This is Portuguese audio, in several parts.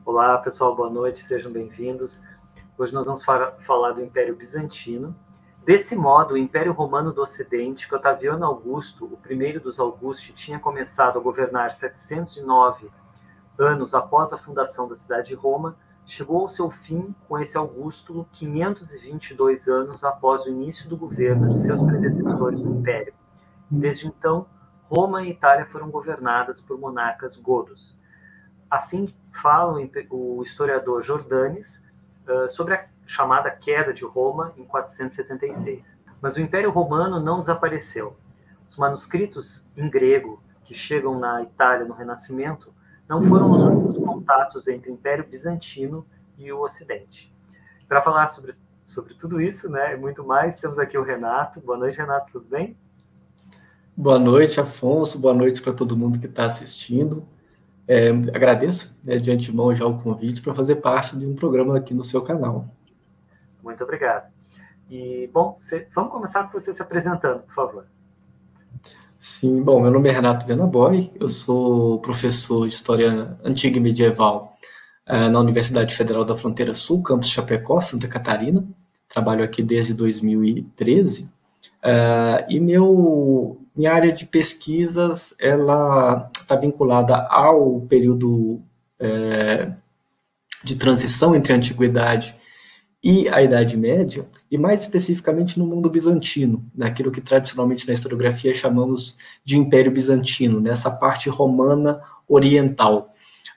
Olá, pessoal, boa noite, sejam bem-vindos. Hoje nós vamos falar do Império Bizantino. Desse modo, o Império Romano do Ocidente, que Otaviano Augusto, o primeiro dos Augusti, tinha começado a governar 709 anos após a fundação da cidade de Roma, chegou ao seu fim com esse Augusto 522 anos após o início do governo de seus predecessores no Império. Desde então, Roma e Itália foram governadas por monarcas godos. Assim fala o historiador Jordanes sobre a chamada queda de Roma em 476. Mas o Império Romano não desapareceu. Os manuscritos em grego que chegam na Itália no Renascimento não foram os únicos contatos entre o Império Bizantino e o Ocidente. Para falar sobre tudo isso, né, e muito mais, temos aqui o Renato. Boa noite, Renato, tudo bem? Boa noite, Afonso. Boa noite para todo mundo que está assistindo. Agradeço, de antemão já o convite para fazer parte de um programa aqui no seu canal. Muito obrigado. E, bom, vamos começar com você se apresentando, por favor. Sim, bom, meu nome é Renato Venaboy, eu sou professor de História Antiga e Medieval na Universidade Federal da Fronteira Sul, campus Chapecó, Santa Catarina. Trabalho aqui desde 2013. E minha área de pesquisas ela está vinculada ao período de transição entre a Antiguidade e a Idade Média, e mais especificamente no mundo bizantino, naquilo que tradicionalmente na historiografia chamamos de Império Bizantino, nessa parte romana oriental.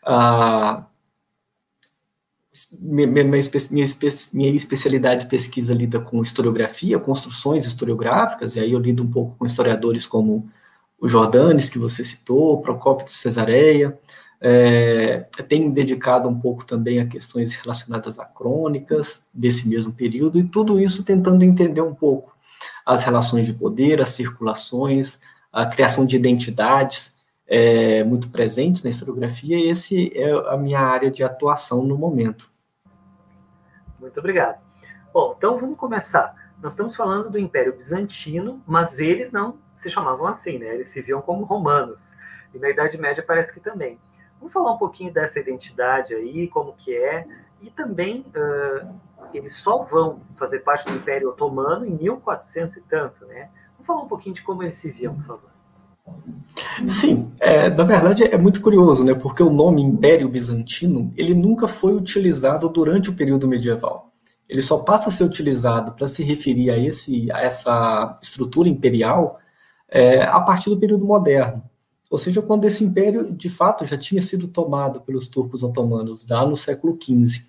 Minha especialidade de pesquisa lida com historiografia, construções historiográficas, e aí eu lido um pouco com historiadores como o Jordanes, que você citou, Procópio de Cesareia. Tenho dedicado um pouco também a questões relacionadas a crônicas desse mesmo período, e tudo isso tentando entender um pouco as relações de poder, as circulações, a criação de identidades muito presentes na historiografia, e esse é a minha área de atuação no momento. Muito obrigado. Bom, então vamos começar. Nós estamos falando do Império Bizantino, mas eles não se chamavam assim, né? Eles se viam como romanos. E na Idade Média parece que também. Vamos falar um pouquinho dessa identidade aí, como que é, e também eles só vão fazer parte do Império Otomano em 1400 e tanto, né? Vamos falar um pouquinho de como eles se viam, por favor. Sim, na verdade é muito curioso, né? Porque o nome Império Bizantino, ele nunca foi utilizado durante o período medieval. Ele só passa a ser utilizado para se referir a essa estrutura imperial a partir do período moderno. Ou seja, quando esse império, de fato, já tinha sido tomado pelos turcos otomanos, lá no século XV.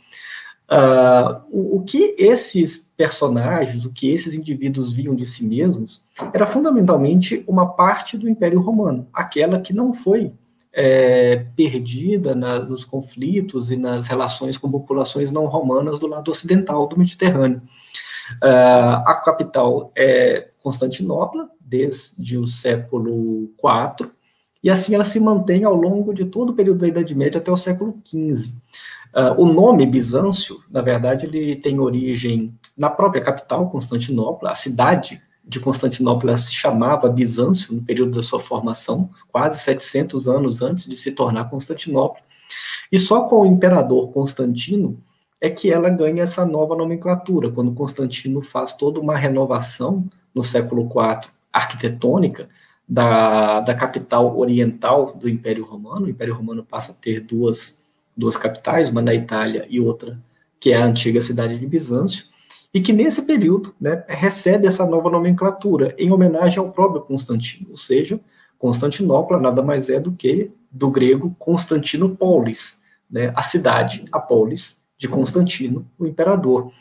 O que esses personagens, o que esses indivíduos viam de si mesmos, era fundamentalmente uma parte do Império Romano, aquela que não foi perdida nos conflitos e nas relações com populações não romanas do lado ocidental do Mediterrâneo. A capital é Constantinopla, desde o século IV, e assim ela se mantém ao longo de todo o período da Idade Média até o século XV. O nome Bizâncio, na verdade, ele tem origem na própria capital, Constantinopla. A cidade de Constantinopla se chamava Bizâncio no período da sua formação, quase 700 anos antes de se tornar Constantinopla. E só com o imperador Constantino é que ela ganha essa nova nomenclatura, quando Constantino faz toda uma renovação no século IV arquitetônica da capital oriental do Império Romano. O Império Romano passa a ter duas capitais, uma na Itália e outra que é a antiga cidade de Bizâncio, e que nesse período, né, recebe essa nova nomenclatura em homenagem ao próprio Constantino, ou seja, Constantinopla nada mais é do que do grego Constantinopolis, né, a cidade, a polis de Constantino, o imperador.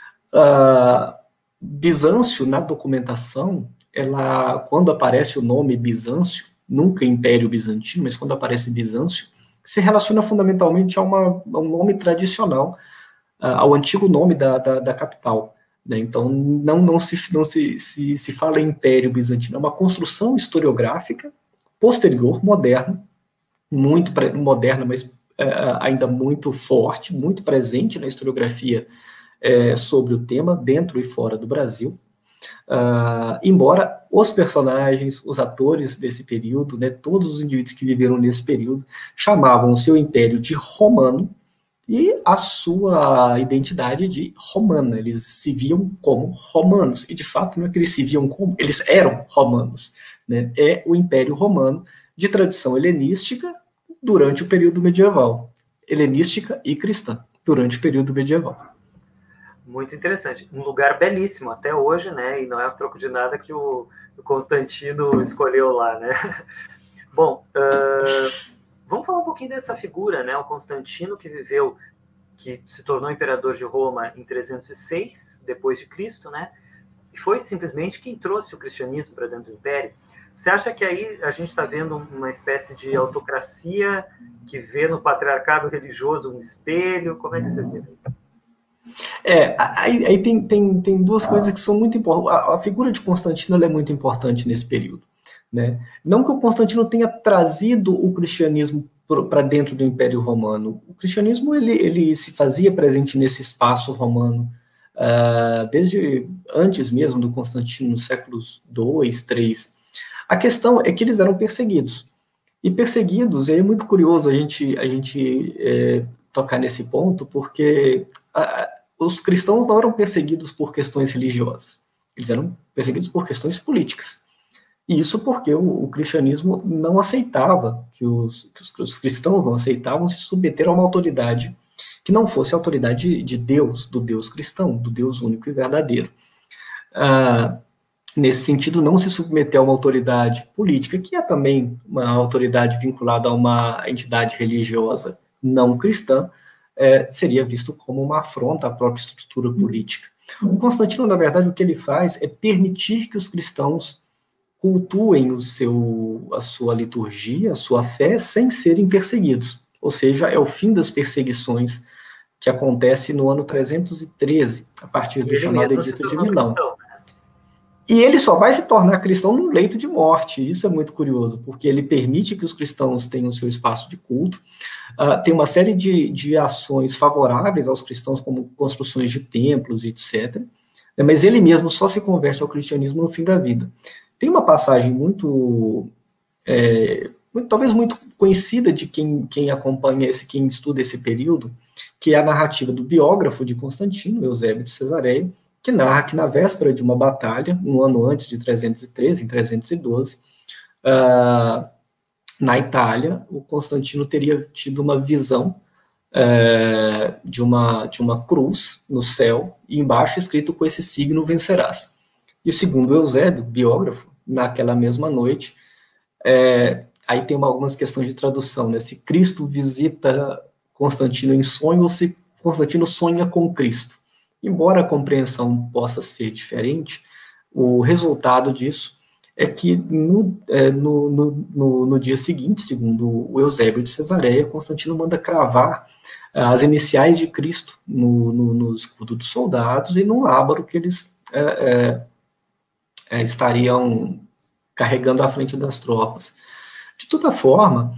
Bizâncio, na documentação, quando aparece o nome Bizâncio, nunca Império Bizantino, mas quando aparece Bizâncio, se relaciona fundamentalmente a um nome tradicional, ao antigo nome da capital. Né? Então, não se fala em Império Bizantino, é uma construção historiográfica posterior, moderna, muito moderna, mas ainda muito forte, muito presente na historiografia sobre o tema, dentro e fora do Brasil. Embora os personagens, os atores desse período, né, todos os indivíduos que viveram nesse período, chamavam o seu império de romano, e a sua identidade de romana. Eles se viam como romanos, e de fato não é que eles se viam como, eles eram romanos, né? É o Império Romano de tradição helenística durante o período medieval, helenística e cristã durante o período medieval. Muito interessante. Um lugar belíssimo até hoje, né? E não é a troco de nada que o Constantino escolheu lá, né? Bom, vamos falar um pouquinho dessa figura, né? O Constantino que se tornou imperador de Roma em 306 depois de Cristo, né? E foi simplesmente quem trouxe o cristianismo para dentro do Império. Você acha que aí a gente está vendo uma espécie de autocracia que vê no patriarcado religioso um espelho? Como é que você vê? Aí tem duas coisas que são muito importantes. A figura de Constantino é muito importante nesse período, né? Não que o Constantino tenha trazido o cristianismo para dentro do Império Romano. O cristianismo ele se fazia presente nesse espaço romano desde antes mesmo do Constantino, nos séculos II, III. A questão é que eles eram perseguidos. E perseguidos, e aí é muito curioso a gente tocar nesse ponto, porque os cristãos não eram perseguidos por questões religiosas, eles eram perseguidos por questões políticas. E isso porque o cristianismo não aceitava, que os cristãos não aceitavam se submeter a uma autoridade que não fosse a autoridade de Deus, do Deus cristão, do Deus único e verdadeiro. Nesse sentido, não se submeter a uma autoridade política, que é também uma autoridade vinculada a uma entidade religiosa não cristã, seria visto como uma afronta à própria estrutura política. O Constantino, na verdade, o que ele faz é permitir que os cristãos cultuem a sua liturgia, a sua fé, sem serem perseguidos. Ou seja, é o fim das perseguições que acontece no ano 313, a partir do chamado Edito de Milão. E ele só vai se tornar cristão no leito de morte. Isso é muito curioso, porque ele permite que os cristãos tenham seu espaço de culto, tem uma série de ações favoráveis aos cristãos, como construções de templos, etc. Mas ele mesmo só se converte ao cristianismo no fim da vida. Tem uma passagem talvez muito conhecida de quem acompanha quem estuda esse período, que é a narrativa do biógrafo de Constantino, Eusébio de Cesareia, que narra que na véspera de uma batalha, um ano antes de 313, em 312, na Itália, o Constantino teria tido uma visão de uma cruz no céu, e embaixo escrito com esse signo vencerás. E segundo Eusébio, biógrafo, naquela mesma noite, aí tem algumas questões de tradução, né? Se Cristo visita Constantino em sonho ou se Constantino sonha com Cristo. Embora a compreensão possa ser diferente, o resultado disso é que no dia seguinte, segundo o Eusébio de Cesareia, Constantino manda cravar as iniciais de Cristo no escudo dos soldados e no lábaro que eles estariam carregando à frente das tropas. De toda forma,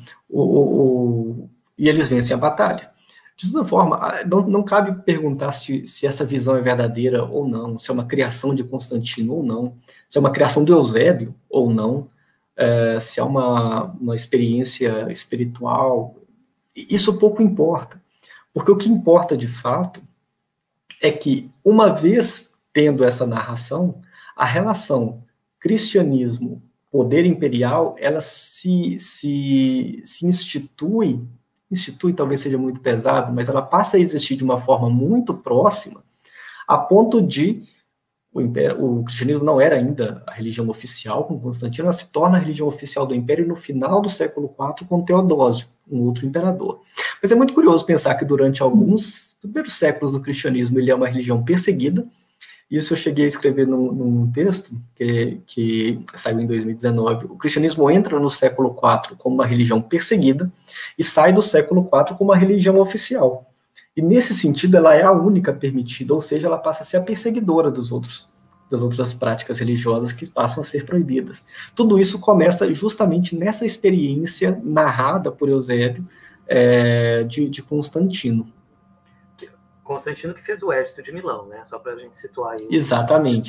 e eles vencem a batalha. De toda forma, não cabe perguntar se essa visão é verdadeira ou não, se é uma criação de Constantino ou não, se é uma criação do Eusébio ou não, se é uma experiência espiritual. Isso pouco importa, porque o que importa de fato é que, uma vez tendo essa narração, a relação cristianismo-poder imperial, ela se institui talvez seja muito pesado, mas ela passa a existir de uma forma muito próxima, a ponto de o cristianismo não era ainda a religião oficial com Constantino, ela se torna a religião oficial do Império no final do século IV com Teodósio, um outro imperador. Mas é muito curioso pensar que durante alguns primeiros séculos do cristianismo ele é uma religião perseguida. Isso eu cheguei a escrever num texto que saiu em 2019. O cristianismo entra no século IV como uma religião perseguida e sai do século IV como uma religião oficial. E nesse sentido ela é a única permitida, ou seja, ela passa a ser a perseguidora das outras práticas religiosas que passam a ser proibidas. Tudo isso começa justamente nessa experiência narrada por Eusébio de Constantino. Constantino que fez o Edito de Milão, né? Só para a gente situar aí. Exatamente.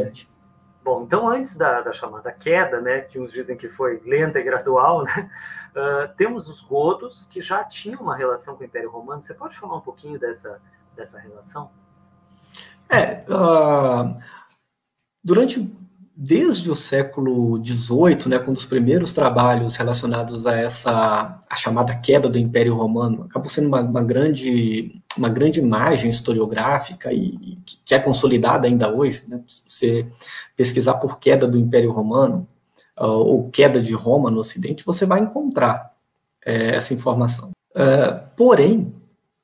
Bom, então antes da chamada queda, né, que uns dizem que foi lenta e gradual, né, Temos os godos, que já tinham uma relação com o Império Romano. Você pode falar um pouquinho dessa relação? Desde o século XVIII, né, com os primeiros trabalhos relacionados a chamada queda do Império Romano, acabou sendo uma grande imagem historiográfica e que é consolidada ainda hoje, né? Se você pesquisar por queda do Império Romano, ou queda de Roma no Ocidente, você vai encontrar essa informação. Porém,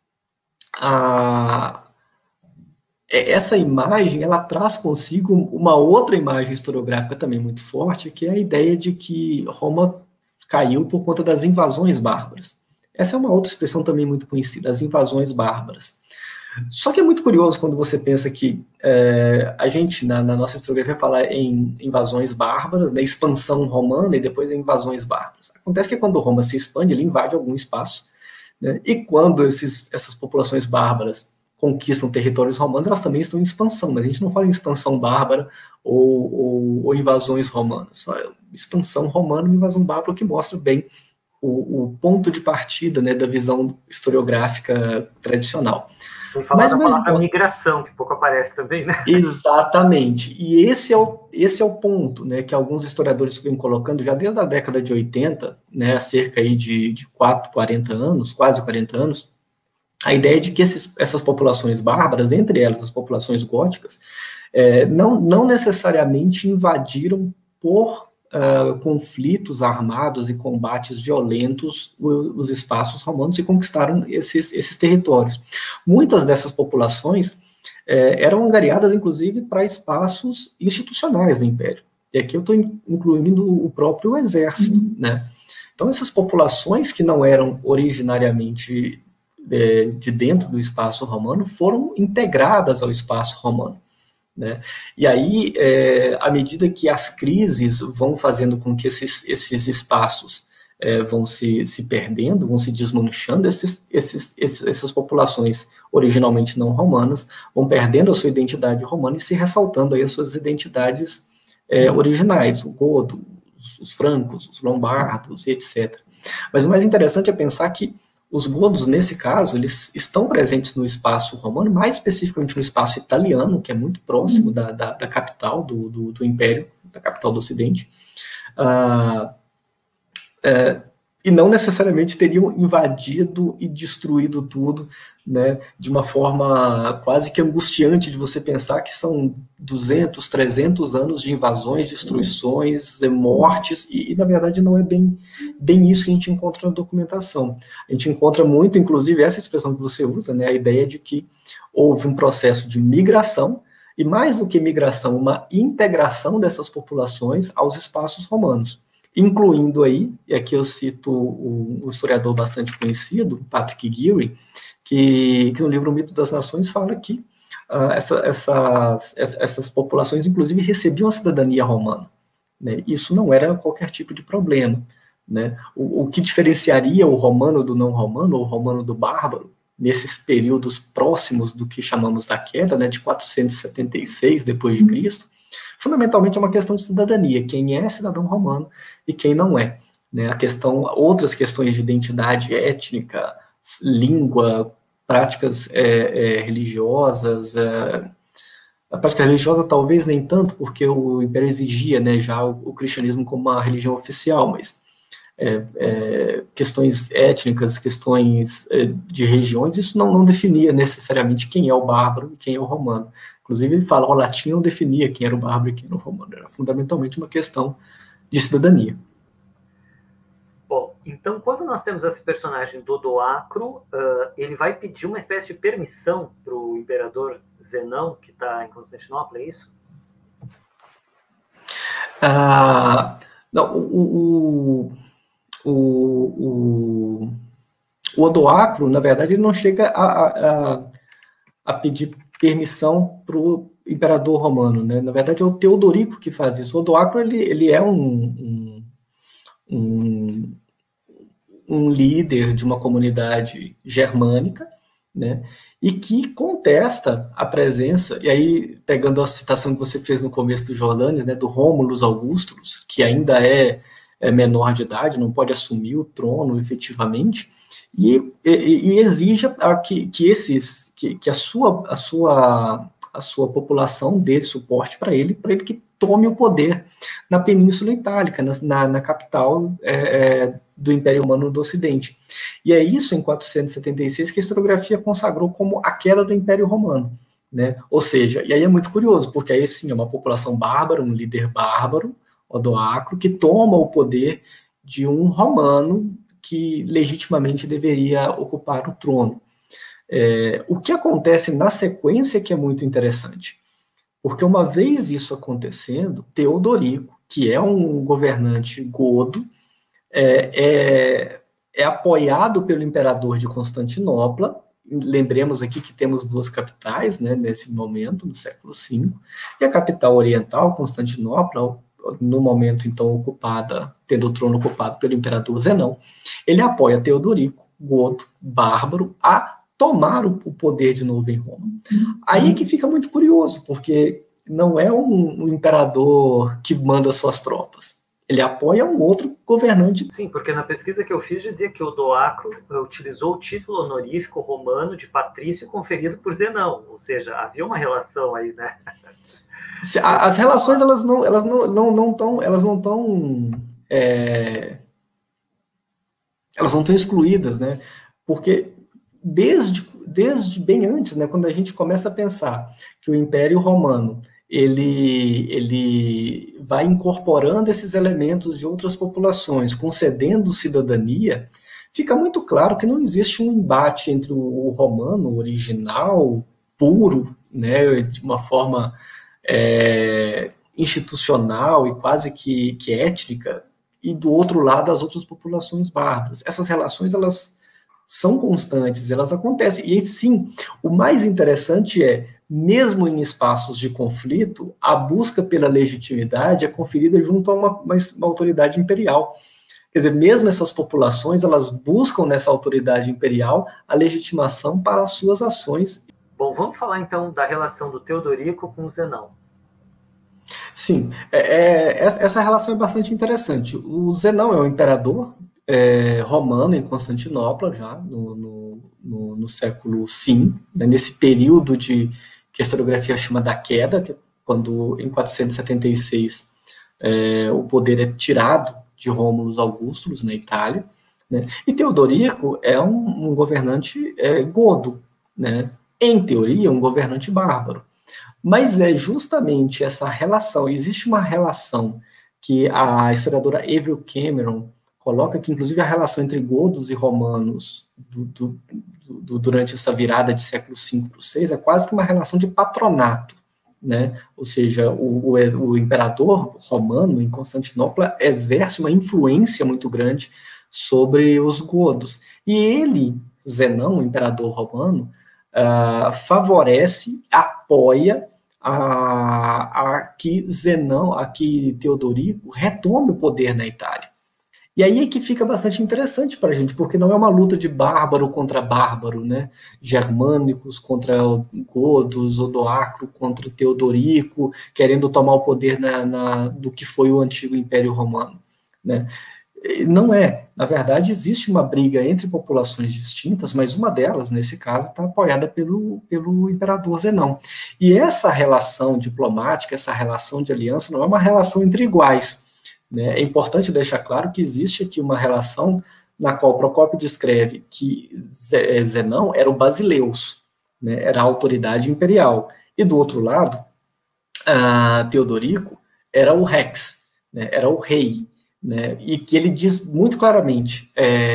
essa imagem, ela traz consigo uma outra imagem historiográfica também muito forte, que é a ideia de que Roma caiu por conta das invasões bárbaras. Essa é uma outra expressão também muito conhecida, as invasões bárbaras. Só que é muito curioso quando você pensa que a gente, na nossa historiografia, fala em invasões bárbaras, né, expansão romana e depois em invasões bárbaras. Acontece que quando Roma se expande, ele invade algum espaço, né, e quando essas populações bárbaras conquistam territórios romanos, elas também estão em expansão, mas a gente não fala em expansão bárbara ou invasões romanas. Só expansão romana e invasão bárbara, que mostra bem o ponto de partida, né, da visão historiográfica tradicional. Sem falar da palavra migração, que pouco aparece também, né? Exatamente. E esse é o ponto, né, que alguns historiadores vêm colocando já desde a década de 80, né, há cerca aí de 40 anos, quase 40 anos, a ideia de que essas populações bárbaras, entre elas as populações góticas, não necessariamente invadiram por conflitos armados e combates violentos os espaços romanos e conquistaram esses territórios. Muitas dessas populações eram angariadas, inclusive, para espaços institucionais do Império. E aqui eu estou incluindo o próprio exército, né? Então, essas populações que não eram originariamente de dentro do espaço romano foram integradas ao espaço romano, né? E aí, à medida que as crises vão fazendo com que esses espaços vão se perdendo, vão se desmanchando, essas populações originalmente não romanas vão perdendo a sua identidade romana e se ressaltando aí as suas identidades originais, o godo, os francos, os lombardos, etc. Mas o mais interessante é pensar que os godos, nesse caso, eles estão presentes no espaço romano, mais especificamente no espaço italiano, que é muito próximo da capital do Império, da capital do Ocidente, e não necessariamente teriam invadido e destruído tudo, né, de uma forma quase que angustiante de você pensar que são 200, 300 anos de invasões, destruições, mortes, e na verdade não é bem isso que a gente encontra na documentação. A gente encontra muito, inclusive, essa expressão que você usa, né, a ideia de que houve um processo de migração, e mais do que migração, uma integração dessas populações aos espaços romanos, incluindo aí, e aqui eu cito um historiador bastante conhecido, Patrick Geary, que no livro O Mito das Nações fala que essas populações, inclusive, recebiam a cidadania romana, né? Isso não era qualquer tipo de problema, né? O que diferenciaria o romano do não romano, ou o romano do bárbaro, nesses períodos próximos do que chamamos da queda, né, de 476 depois de Cristo, fundamentalmente é uma questão de cidadania, quem é cidadão romano e quem não é, né? Outras questões de identidade étnica, língua, práticas religiosas, a prática religiosa talvez nem tanto, porque o Império exigia, né, já o cristianismo como uma religião oficial, mas questões étnicas, questões de regiões, isso não definia necessariamente quem é o bárbaro e quem é o romano. Inclusive, ele fala, o latim não definia quem era o bárbaro e quem era o romano, era fundamentalmente uma questão de cidadania. Bom, então, quando nós temos esse personagem Dodoacro, ele vai pedir uma espécie de permissão para o imperador Zenão, que está em Constantinopla, é isso? Não, o Odoacro, na verdade, ele não chega a pedir permissão para o imperador romano, né? Na verdade, é o Teodorico que faz isso. O Odoacro, ele é um líder de uma comunidade germânica, né, e que contesta a presença, e aí, pegando a citação que você fez no começo do Jordanes, né, do Rômulus Augustulus, que ainda é menor de idade, não pode assumir o trono efetivamente, e exige que a sua população dê suporte para ele que tome o poder na Península Itálica, na capital do Império Romano do Ocidente. E é isso, em 476, que a historiografia consagrou como a queda do Império Romano. Né? Ou seja, e aí é muito curioso, porque aí sim é uma população bárbara, um líder bárbaro, Odoacro, que toma o poder de um romano que legitimamente deveria ocupar o trono. O que acontece na sequência que é muito interessante, porque uma vez isso acontecendo, Teodorico, que é um governante godo, é apoiado pelo imperador de Constantinopla. Lembremos aqui que temos duas capitais, né, nesse momento, no século V, e a capital oriental, Constantinopla, no momento então ocupada, tendo o trono ocupado pelo imperador Zenão, ele apoia Teodorico, godo, bárbaro, a tomar o poder de novo em Roma. Aí que fica muito curioso, porque não é um imperador que manda suas tropas. Ele apoia um outro governante. Sim, porque na pesquisa que eu fiz dizia que Odoacro utilizou o título honorífico romano de patrício conferido por Zenão, ou seja, havia uma relação aí, né? As relações elas não estão excluídas, né? Porque desde bem antes, né, quando a gente começa a pensar que o Império Romano ele vai incorporando esses elementos de outras populações, concedendo cidadania, fica muito claro que não existe um embate entre o romano original, puro, né, de uma forma institucional e quase que étnica, e do outro lado as outras populações bárbaras. Essas relações, elas são constantes, elas acontecem. E sim, o mais interessante mesmo em espaços de conflito, a busca pela legitimidade é conferida junto a uma autoridade imperial. Quer dizer, mesmo essas populações, elas buscam nessa autoridade imperial a legitimação para as suas ações. Bom, vamos falar então da relação do Teodorico com o Zenão. Sim, essa relação é bastante interessante. O Zenão é um imperador romano em Constantinopla, já no século V, né, nesse período que a historiografia chama da queda, que é quando, em 476, o poder é tirado de Rômulo Augustulus, na Itália, né, e Teodorico é um governante godo, né, em teoria, um governante bárbaro. Mas é justamente essa relação, existe uma relação que a historiadora Avril Cameron coloca, que inclusive a relação entre godos e romanos durante essa virada de século V para o VI é quase que uma relação de patronato, né? Ou seja, o imperador romano em Constantinopla exerce uma influência muito grande sobre os godos. E ele, Zenão, o imperador romano, favorece, apoia que Teodorico retome o poder na Itália. E aí é que fica bastante interessante para a gente, porque não é uma luta de bárbaro contra bárbaro, né? Germânicos contra godos, Odoacro contra Teodorico, querendo tomar o poder do que foi o antigo Império Romano, né? Não é. Na verdade, existe uma briga entre populações distintas, mas uma delas, nesse caso, está apoiada pelo imperador Zenão. E essa relação diplomática, essa relação de aliança, não é uma relação entre iguais, né? É importante deixar claro que existe aqui uma relação na qual Procópio descreve que Zenão era o Basileus, né? Era a autoridade imperial. E do outro lado, Teodorico era o Rex, né? Era o rei. Né, e que ele diz muito claramente,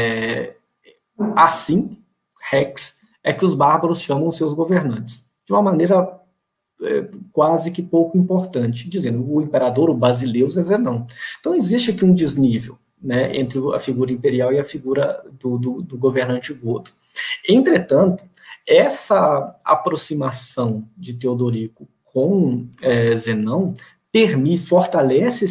assim, Rex, é que os bárbaros chamam seus governantes, de uma maneira quase que pouco importante, dizendo o imperador, o Basileus, é Zenão. Então existe aqui um desnível, né, entre a figura imperial e a figura do governante godo. Entretanto, essa aproximação de Teodorico com Zenão fortalece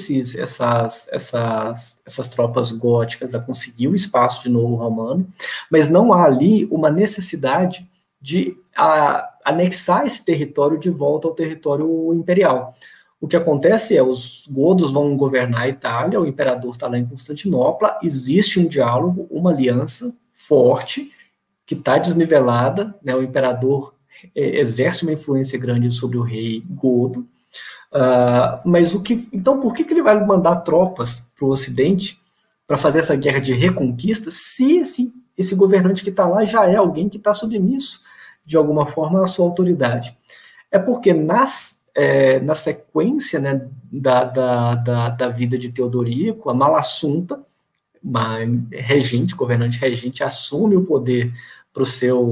essas tropas góticas a conseguir o espaço de novo romano, mas não há ali uma necessidade de anexar esse território de volta ao território imperial. o que acontece é os godos vão governar a Itália, o imperador está lá em Constantinopla, existe um diálogo, uma aliança forte, que está desnivelada, né, o imperador exerce uma influência grande sobre o rei godo, mas então por que ele vai mandar tropas para o Ocidente para fazer essa guerra de reconquista se esse governante que está lá já é alguém que está submisso de alguma forma à sua autoridade? É porque na sequência, né, da vida de Teodorico, a Malassunta, uma governante regente, assume o poder do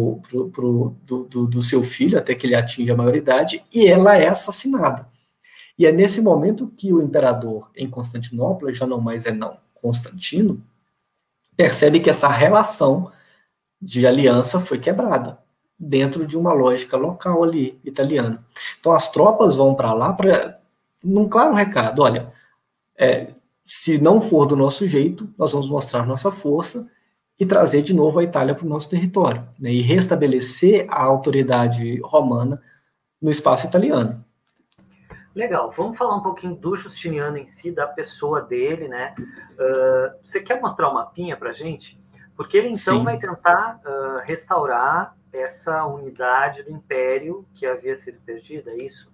seu filho até que ele atinja a maioridade, e ela é assassinada. E é nesse momento que o imperador em Constantinopla, já não mais é Constantino, percebe que essa relação de aliança foi quebrada, dentro de uma lógica local ali, italiana. Então as tropas vão para lá num claro recado, olha, se não for do nosso jeito, nós vamos mostrar nossa força e trazer de novo a Itália para o nosso território, né, e restabelecer a autoridade romana no espaço italiano. Legal, vamos falar um pouquinho do Justiniano em si, da pessoa dele, né? Você quer mostrar um mapinha para a gente? Porque ele então Sim. vai tentar restaurar essa unidade do império que havia sido perdida, é isso?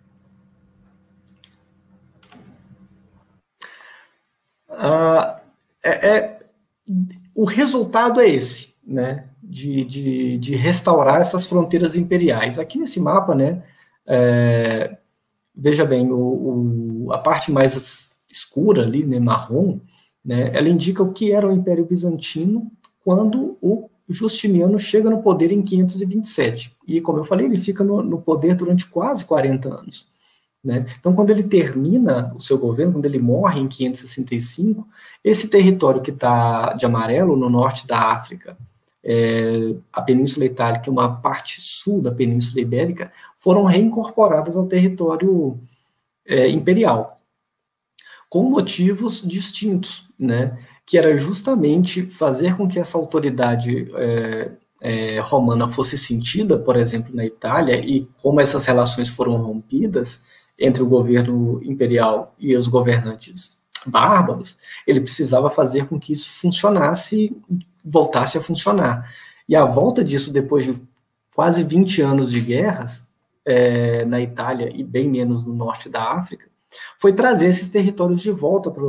O resultado é esse, né? De restaurar essas fronteiras imperiais. Aqui nesse mapa, né? Veja bem, a parte mais escura ali, né, marrom, né, ela indica o que era o Império Bizantino quando o Justiniano chega no poder em 527. E, como eu falei, ele fica no poder durante quase 40 anos. Né? Então, quando ele termina o seu governo, quando ele morre em 565, esse território que está de amarelo, no norte da África, a Península Itálica e uma parte sul da Península Ibérica, foram reincorporadas ao território imperial, com motivos distintos, né? Que era justamente fazer com que essa autoridade romana fosse sentida, por exemplo, na Itália, e como essas relações foram rompidas entre o governo imperial e os governantes bárbaros, ele precisava fazer com que isso funcionasse, voltasse a funcionar. E a volta disso, depois de quase 20 anos de guerras na Itália e bem menos no norte da África, foi trazer esses territórios de volta para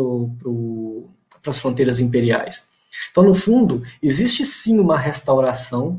as fronteiras imperiais. Então, no fundo, existe sim uma restauração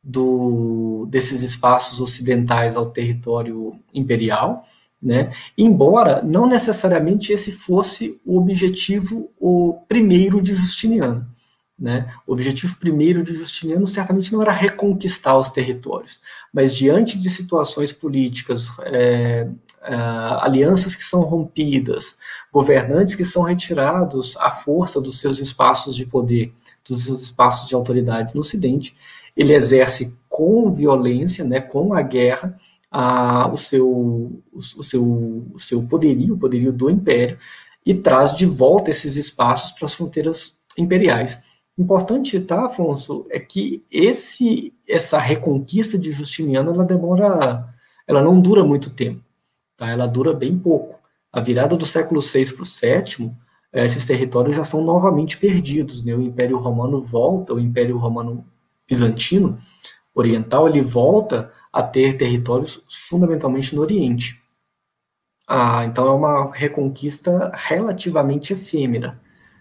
desses espaços ocidentais ao território imperial, né? Embora não necessariamente esse fosse o objetivo primeiro de Justiniano. Né? O objetivo primeiro de Justiniano certamente não era reconquistar os territórios, mas diante de situações políticas, alianças que são rompidas, governantes que são retirados à força dos seus espaços de poder, dos seus espaços de autoridade no Ocidente, ele exerce com violência, né, com a guerra, o seu poderio, o poderio do império, e traz de volta esses espaços para as fronteiras imperiais. Importante, tá, Afonso, é que essa reconquista de Justiniano, ela não dura muito tempo, tá? Ela dura bem pouco. A virada do século VI para o VII, esses territórios já são novamente perdidos, né? O Império Romano volta, o Império Romano Bizantino Oriental, ele volta a ter territórios fundamentalmente no Oriente. Então é uma reconquista relativamente efêmera.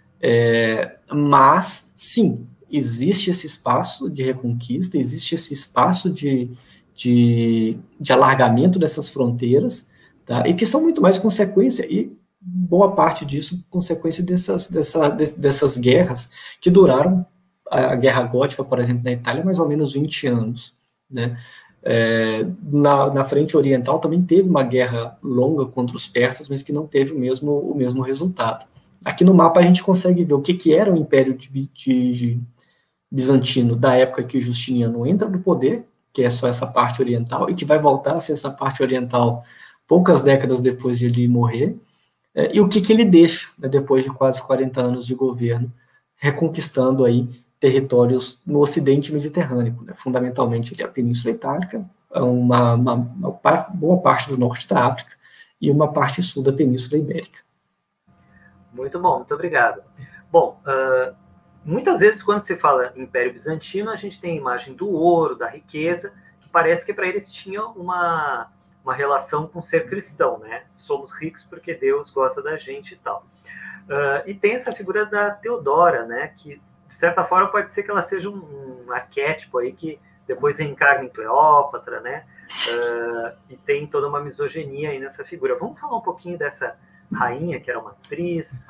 Mas, sim, existe esse espaço de reconquista, existe esse espaço de alargamento dessas fronteiras, tá? E que são muito mais consequência, e boa parte disso, consequência dessas guerras que duraram, a Guerra Gótica, por exemplo, na Itália, mais ou menos 20 anos, né? Na frente oriental também teve uma guerra longa contra os persas, mas que não teve o mesmo resultado. Aqui no mapa a gente consegue ver o que era o Império Bizantino da época que Justiniano entra no poder, que é só essa parte oriental, e que vai voltar a ser essa parte oriental poucas décadas depois de ele morrer, e o que ele deixa, né, depois de quase 40 anos de governo, reconquistando aí territórios no Ocidente Mediterrâneo, né, fundamentalmente a Península Itálica, uma boa parte do norte da África e uma parte sul da Península Ibérica. Muito bom, muito obrigado. Bom, muitas vezes quando se fala Império Bizantino, a gente tem a imagem do ouro, da riqueza, que parece que para eles tinha uma relação com ser cristão, né? Somos ricos porque Deus gosta da gente e tal. E tem essa figura da Teodora, né? Que, de certa forma, pode ser que ela seja um arquétipo aí que depois reencarna em Cleópatra, né? E tem toda uma misoginia aí nessa figura. Vamos falar um pouquinho dessa rainha, que era uma atriz?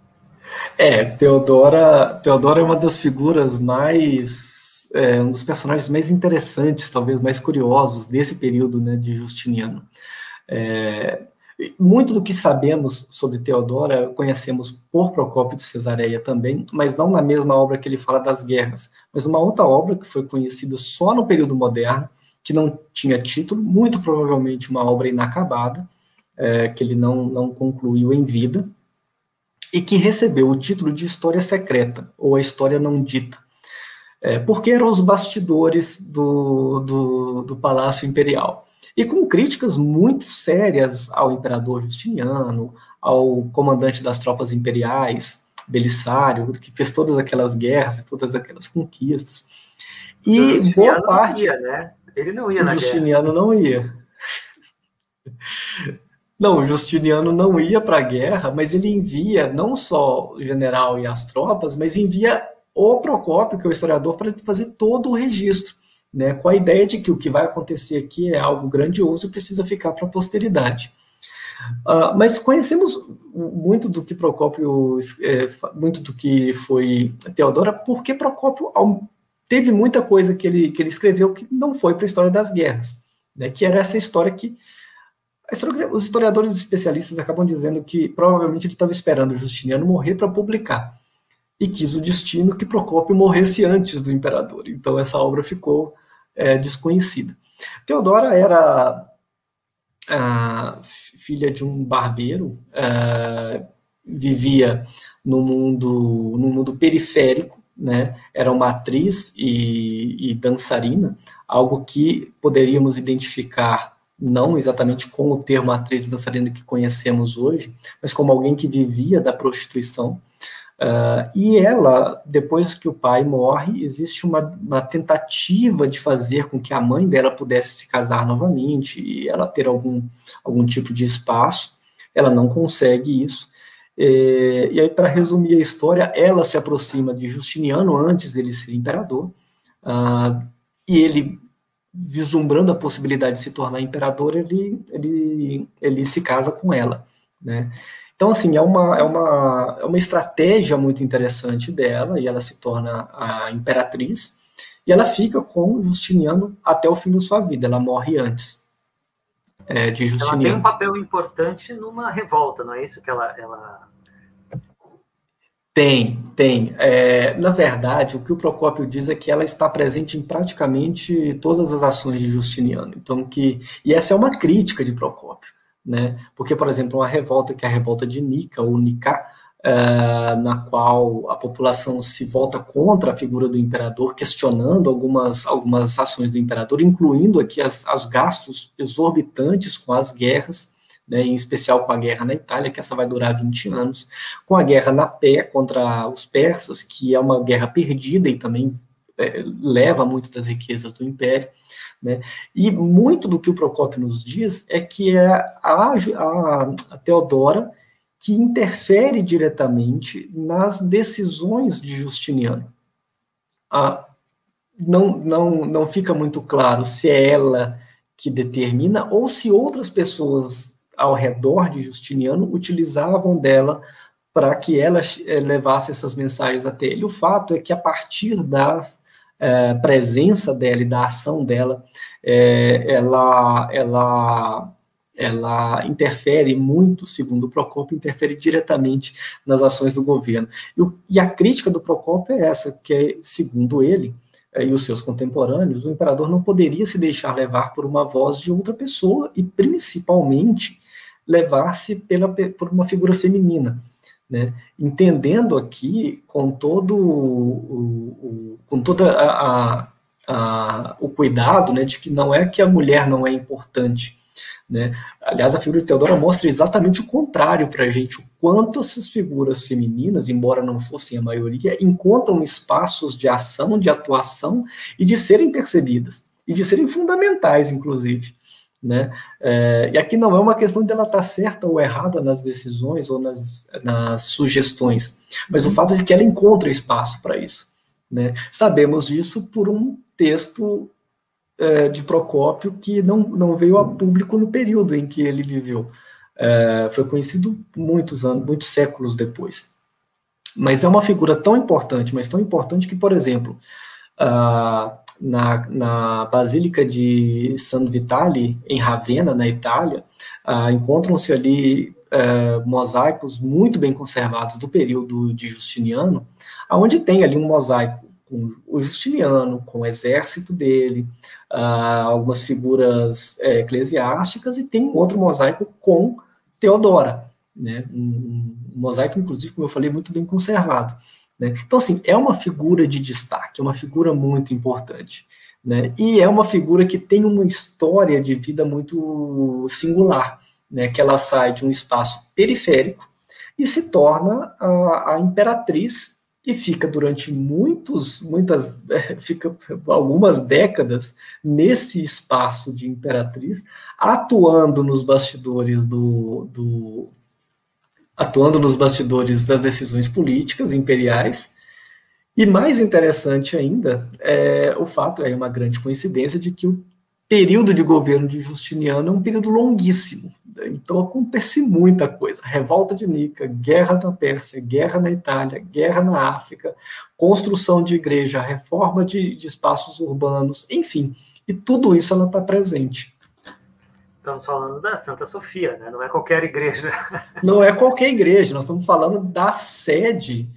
Teodora é uma das figuras mais... um dos personagens mais interessantes, talvez mais curiosos desse período, né, de Justiniano. Muito do que sabemos sobre Teodora conhecemos por Procópio de Cesareia também, mas não na mesma obra que ele fala das guerras, mas uma outra obra que foi conhecida só no período moderno, que não tinha título, muito provavelmente uma obra inacabada, que ele não concluiu em vida, e que recebeu o título de História Secreta, ou a História Não Dita, porque eram os bastidores do Palácio Imperial. E com críticas muito sérias ao imperador Justiniano, ao comandante das tropas imperiais, Belisário, que fez todas aquelas guerras e todas aquelas conquistas. E boa parte... Não ia, né? Ele não ia na guerra. Justiniano não ia. Não, o Justiniano não ia para a guerra, mas ele envia não só o general e as tropas, mas envia o Procópio, que é o historiador, para fazer todo o registro, né, com a ideia de que o que vai acontecer aqui é algo grandioso e precisa ficar para a posteridade. Mas conhecemos muito do que Procópio, muito do que foi Teodora, porque Procópio teve muita coisa que ele escreveu que não foi para a história das guerras, né, que era essa história que os historiadores especialistas acabam dizendo que provavelmente ele estava esperando Justiniano morrer para publicar, e quis o destino que Procópio morresse antes do imperador. Então essa obra ficou desconhecida. Teodora era filha de um barbeiro, vivia no mundo periférico, né? Era uma atriz e dançarina, algo que poderíamos identificar não exatamente com o termo atriz e dançarina que conhecemos hoje, mas como alguém que vivia da prostituição. E ela, depois que o pai morre, existe uma tentativa de fazer com que a mãe dela pudesse se casar novamente e ela ter algum tipo de espaço. Ela não consegue isso. E aí, para resumir a história, ela se aproxima de Justiniano antes dele ser imperador, e ele, vislumbrando a possibilidade de se tornar imperador, ele se casa com ela, né? Então, assim, é uma estratégia muito interessante dela, e ela se torna a imperatriz, e ela fica com Justiniano até o fim da sua vida, ela morre antes de Justiniano. Ela tem um papel importante numa revolta, não é isso que ela... Tem. Na verdade, o que o Procópio diz é que ela está presente em praticamente todas as ações de Justiniano. Então, e essa é uma crítica de Procópio, né? Porque, por exemplo, uma revolta que é a revolta de Nica, ou Nicá, na qual a população se volta contra a figura do imperador, questionando algumas ações do imperador, incluindo aqui os gastos exorbitantes com as guerras, né, em especial com a guerra na Itália, que essa vai durar 20 anos, com a guerra contra os persas, que é uma guerra perdida e também leva muito das riquezas do império, né? E muito do que o Procópio nos diz é que é a Teodora que interfere diretamente nas decisões de Justiniano. Não fica muito claro se é ela que determina ou se outras pessoas ao redor de Justiniano utilizavam dela para que ela levasse essas mensagens até ele. O fato é que a partir da presença dela e da ação dela, ela interfere muito, segundo o Procópio, interfere diretamente nas ações do governo. E a crítica do Procópio é essa, que segundo ele e os seus contemporâneos, o imperador não poderia se deixar levar por uma voz de outra pessoa e, principalmente, levar-se por uma figura feminina, né? Entendendo aqui com todo o cuidado, né, de que não é que a mulher não é importante, né? Aliás, a figura de Teodora mostra exatamente o contrário para a gente, o quanto essas figuras femininas, embora não fossem a maioria, encontram espaços de ação, de atuação e de serem percebidas, e de serem fundamentais, inclusive. Né? E aqui não é uma questão de ela estar certa ou errada nas decisões ou nas sugestões, mas o fato de que ela encontra espaço para isso. Né? Sabemos disso por um texto de Procópio que não veio a público no período em que ele viveu. Foi conhecido muitos anos, muitos séculos depois. Mas é uma figura tão importante, mas tão importante que, por exemplo, na Basílica de San Vitale, em Ravenna, na Itália, encontram-se ali mosaicos muito bem conservados do período de Justiniano, onde tem ali um mosaico com o Justiniano, com o exército dele, algumas figuras eclesiásticas, e tem um outro mosaico com Teodora, né? Um mosaico, inclusive, como eu falei, muito bem conservado. Né? Então, assim, é uma figura de destaque, é uma figura muito importante. Né? E é uma figura que tem uma história de vida muito singular, né? Que ela sai de um espaço periférico e se torna a imperatriz e fica durante fica algumas décadas nesse espaço de imperatriz, atuando nos bastidores das decisões políticas imperiais. E mais interessante ainda é o fato, é uma grande coincidência, de que o período de governo de Justiniano é um período longuíssimo. Então acontece muita coisa. Revolta de Nica, guerra na Pérsia, guerra na Itália, guerra na África, construção de igreja, reforma de espaços urbanos, enfim. E tudo isso ela está presente. Estamos falando da Santa Sofia, né? Não é qualquer igreja. Não é qualquer igreja, nós estamos falando da sede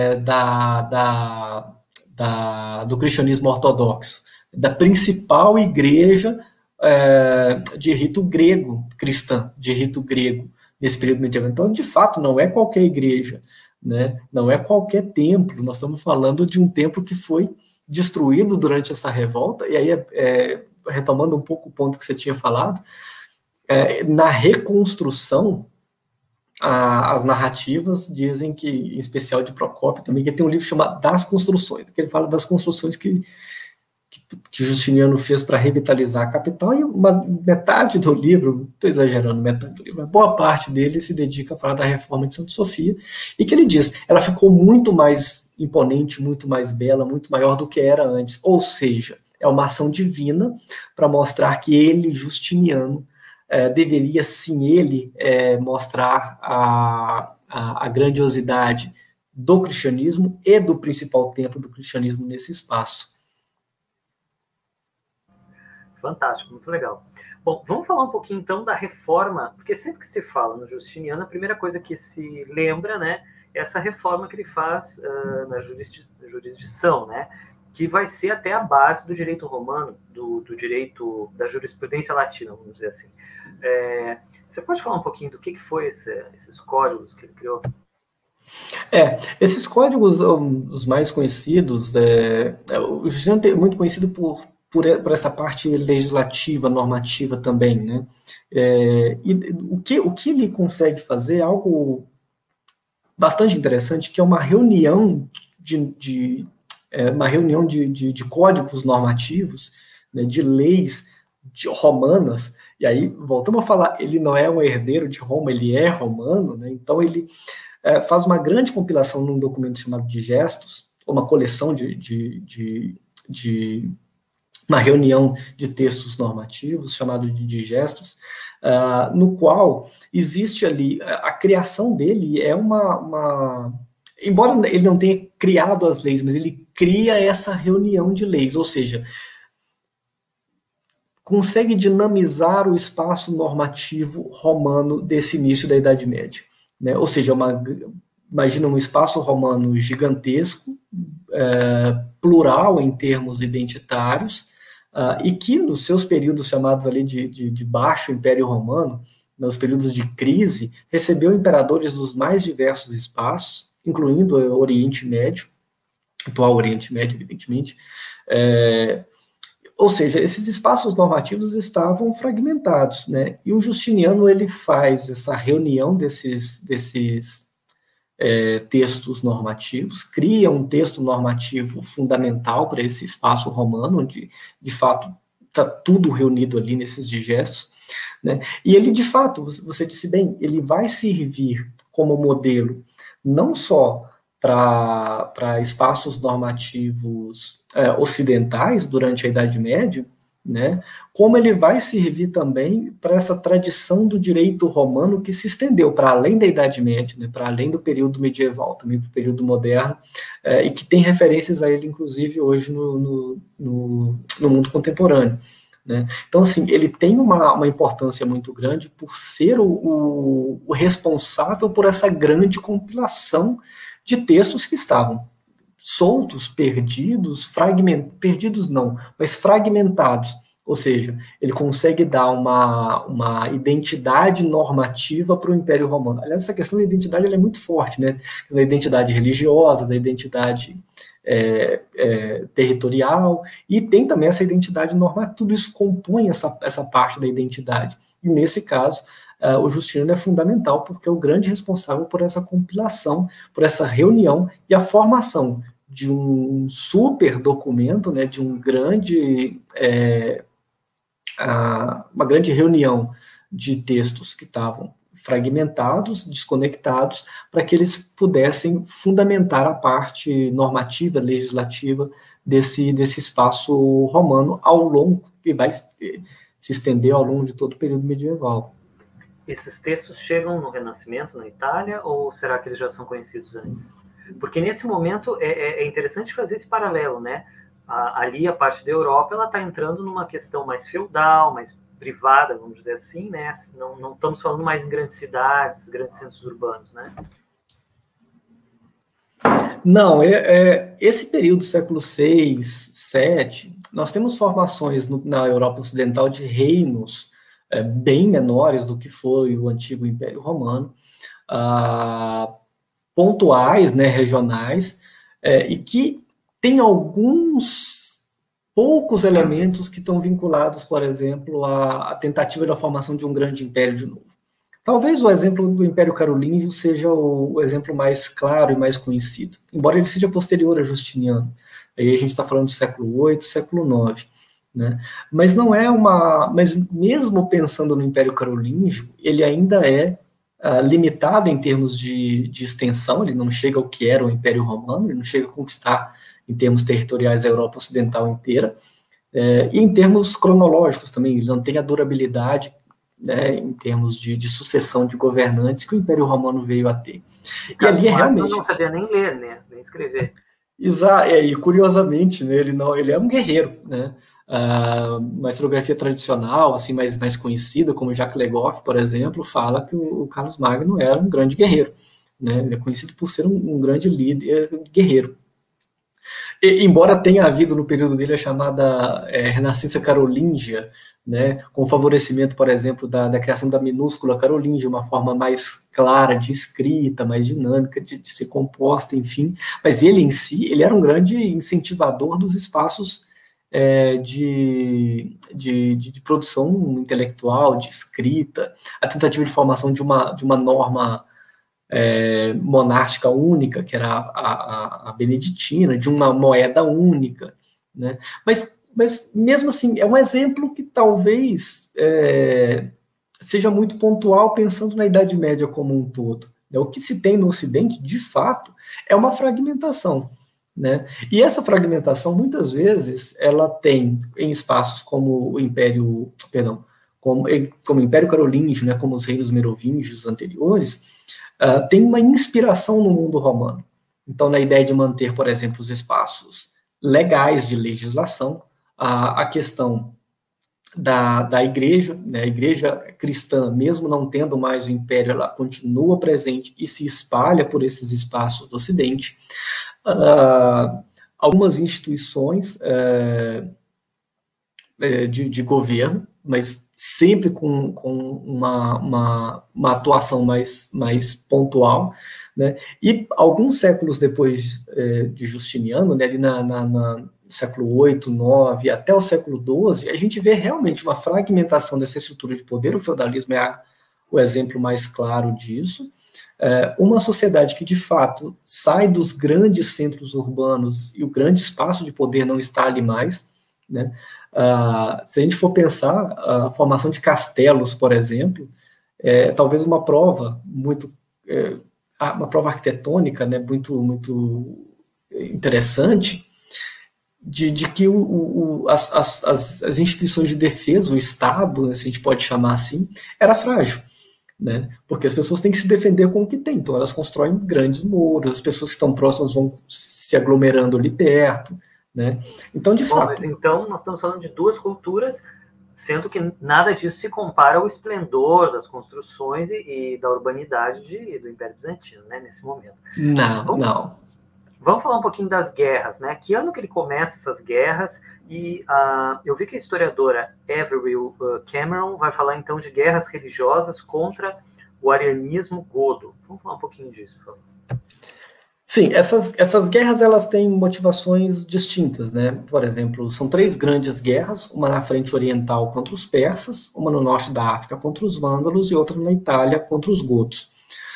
do cristianismo ortodoxo, da principal igreja de rito grego, cristã, de rito grego, nesse período medieval. Então, de fato, não é qualquer igreja, né? Não é qualquer templo, nós estamos falando de um templo que foi destruído durante essa revolta, e aí, retomando um pouco o ponto que você tinha falado, na reconstrução, as narrativas dizem que, em especial de Procópio também, que tem um livro chamado Das Construções, que ele fala das construções que Justiniano fez para revitalizar a capital, e metade do livro, estou exagerando, metade do livro, boa parte dele se dedica a falar da reforma de Santa Sofia, e que ele diz, ela ficou muito mais imponente, muito mais bela, muito maior do que era antes, ou seja, é uma ação divina para mostrar que ele, Justiniano, deveria sim ele mostrar a grandiosidade do cristianismo e do principal templo do cristianismo nesse espaço. Fantástico, muito legal. Bom, vamos falar um pouquinho então da reforma, porque sempre que se fala no Justiniano, a primeira coisa que se lembra, né, é essa reforma que ele faz na jurisdição, né, que vai ser até a base do direito romano, do direito da jurisprudência latina, vamos dizer assim. Você pode falar um pouquinho do que foi esses códigos que ele criou? Esses códigos, os mais conhecidos, o Justiniano é muito conhecido por essa parte legislativa, normativa também, né? E o que ele consegue fazer é algo bastante interessante, que é uma reunião de códigos normativos, né, de leis romanas, e aí voltamos a falar, ele não é um herdeiro de Roma, ele é romano, né? Então ele faz uma grande compilação num documento chamado Digestos, uma coleção uma reunião de textos normativos, chamado de Digestos, no qual existe ali, a criação dele é embora ele não tenha criado as leis, mas ele cria essa reunião de leis, ou seja, consegue dinamizar o espaço normativo romano desse início da Idade Média. Né? Ou seja, imagina um espaço romano gigantesco, plural em termos identitários, e que nos seus períodos chamados ali de Baixo Império Romano, nos períodos de crise, recebeu imperadores dos mais diversos espaços, incluindo o Oriente Médio, atual Oriente Médio, evidentemente, ou seja, esses espaços normativos estavam fragmentados, né? E o Justiniano ele faz essa reunião desses textos normativos, cria um texto normativo fundamental para esse espaço romano, onde, de fato, está tudo reunido ali nesses digestos, né? E ele, de fato, você disse bem, ele vai servir como modelo não só para espaços normativos ocidentais durante a Idade Média, né, como ele vai servir também para essa tradição do direito romano que se estendeu para além da Idade Média, né, para além do período medieval, também para o período moderno, e que tem referências a ele, inclusive, hoje no mundo contemporâneo. Né? Então, assim, ele tem uma importância muito grande por ser o responsável por essa grande compilação de textos que estavam soltos, perdidos, perdidos não, mas fragmentados. Ou seja, ele consegue dar uma identidade normativa para o Império Romano. Aliás, essa questão da identidade ela é muito forte, né? Da identidade religiosa, da identidade territorial, e tem também essa identidade normativa, tudo isso compõe essa parte da identidade. E nesse caso, o Justiniano é fundamental, porque é o grande responsável por essa compilação, por essa reunião e a formação de um super documento, né, de uma grande reunião de textos que estavam fragmentados, desconectados, para que eles pudessem fundamentar a parte normativa, legislativa desse espaço romano ao longo, que vai se estender ao longo de todo o período medieval. Esses textos chegam no Renascimento, na Itália, ou será que eles já são conhecidos antes? Porque nesse momento é interessante fazer esse paralelo, né? Ali a parte da Europa ela está entrando numa questão mais feudal, mais privada, vamos dizer assim, né? Não estamos falando mais em grandes cidades, grandes centros urbanos, né? Não, esse período, século VI, VII, nós temos formações na Europa Ocidental de reinos bem menores do que foi o antigo Império Romano, pontuais, né, regionais, e que tem alguns poucos elementos que estão vinculados, por exemplo, à tentativa da formação de um grande império de novo. Talvez o exemplo do Império Carolíngio seja o exemplo mais claro e mais conhecido, embora ele seja posterior a Justiniano. Aí a gente está falando do século VIII, século IX. Né? Mas não é mas mesmo pensando no Império Carolíngio, ele ainda é limitado em termos de extensão, ele não chega ao que era o Império Romano, ele não chega a conquistar em termos territoriais a Europa Ocidental inteira, e em termos cronológicos também, ele não tem a durabilidade, né, em termos de sucessão de governantes que o Império Romano veio a ter. E ali realmente não sabia nem ler, né, nem escrever. E curiosamente, né, ele é um guerreiro, né? Uma historiografia tradicional, assim, mais conhecida, como Jacques Le Goff, por exemplo, fala que o Carlos Magno era um grande guerreiro, né? Ele é conhecido por ser um grande líder guerreiro. Embora tenha havido no período dele a chamada Renascença Carolíngia, né, com o favorecimento, por exemplo, da criação da minúscula carolíngia, uma forma mais clara de escrita, mais dinâmica, de ser composta, enfim. Mas ele em si, ele era um grande incentivador dos espaços de produção intelectual, de escrita, a tentativa de formação de uma norma monástica única, que era a beneditina, de uma moeda única, né? Mas mesmo assim, é um exemplo que talvez seja muito pontual pensando na Idade Média como um todo. O que se tem no Ocidente, de fato, é uma fragmentação, né? E essa fragmentação, muitas vezes, ela tem em espaços como o Império, como o Império Carolíngio, né, como os reinos merovingios anteriores, tem uma inspiração no mundo romano. Então, na ideia de manter, por exemplo, os espaços legais de legislação, a questão da igreja, né, a igreja cristã, mesmo não tendo mais o império, ela continua presente e se espalha por esses espaços do Ocidente. Algumas instituições de governo, mas sempre com uma atuação mais pontual, né? E alguns séculos depois de Justiniano, né, ali século VIII, IX, até o século XII, a gente vê realmente uma fragmentação dessa estrutura de poder. O feudalismo é o exemplo mais claro disso. Uma sociedade que, de fato, sai dos grandes centros urbanos e o grande espaço de poder não está ali mais, né? Se a gente for pensar, a formação de castelos, por exemplo, talvez uma prova uma prova arquitetônica, né, muito interessante de que as instituições de defesa, o Estado, né, se a gente pode chamar assim, era frágil, né, porque as pessoas têm que se defender com o que tem, então elas constroem grandes muros, as pessoas que estão próximas vão se aglomerando ali perto, né, então de fato... Mas então nós estamos falando de duas culturas, sendo que nada disso se compara ao esplendor das construções e da urbanidade do Império Bizantino, né, nesse momento. Não. Vamos falar um pouquinho das guerras, né? Que ano que ele começa essas guerras? E eu vi que a historiadora Avril Cameron vai falar então de guerras religiosas contra o arianismo godo. Vamos falar um pouquinho disso, por favor. Sim, essas guerras elas têm motivações distintas, né? Por exemplo, são 3 grandes guerras, uma na frente oriental contra os persas, uma no norte da África contra os vândalos e outra na Itália contra os gotos.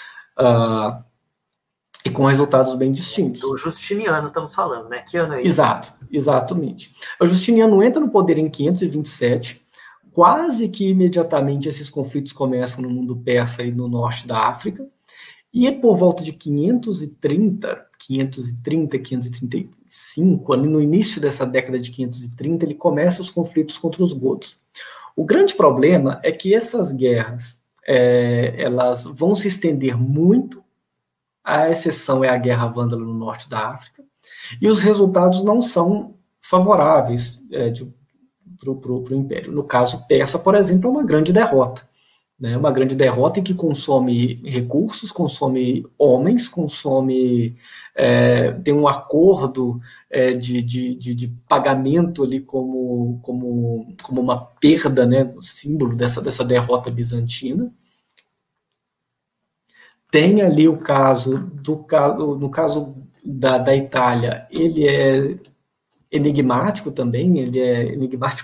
E com resultados bem distintos. Do Justiniano estamos falando, né? Que ano é isso? Exatamente. O Justiniano entra no poder em 527, quase que imediatamente esses conflitos começam no mundo persa e no norte da África, e por volta de 530, 535, ali no início dessa década de 530, ele começa os conflitos contra os godos. O grande problema é que essas guerras, elas vão se estender muito. A exceção é a Guerra Vândala no norte da África, e os resultados não são favoráveis para o Império. No caso persa, por exemplo, é uma grande derrota. Né? Uma grande derrota em que consome recursos, consome homens, tem um acordo de pagamento ali como uma perda, né? Símbolo dessa derrota bizantina. Tem ali o caso, no caso da Itália, ele é enigmático também, ele é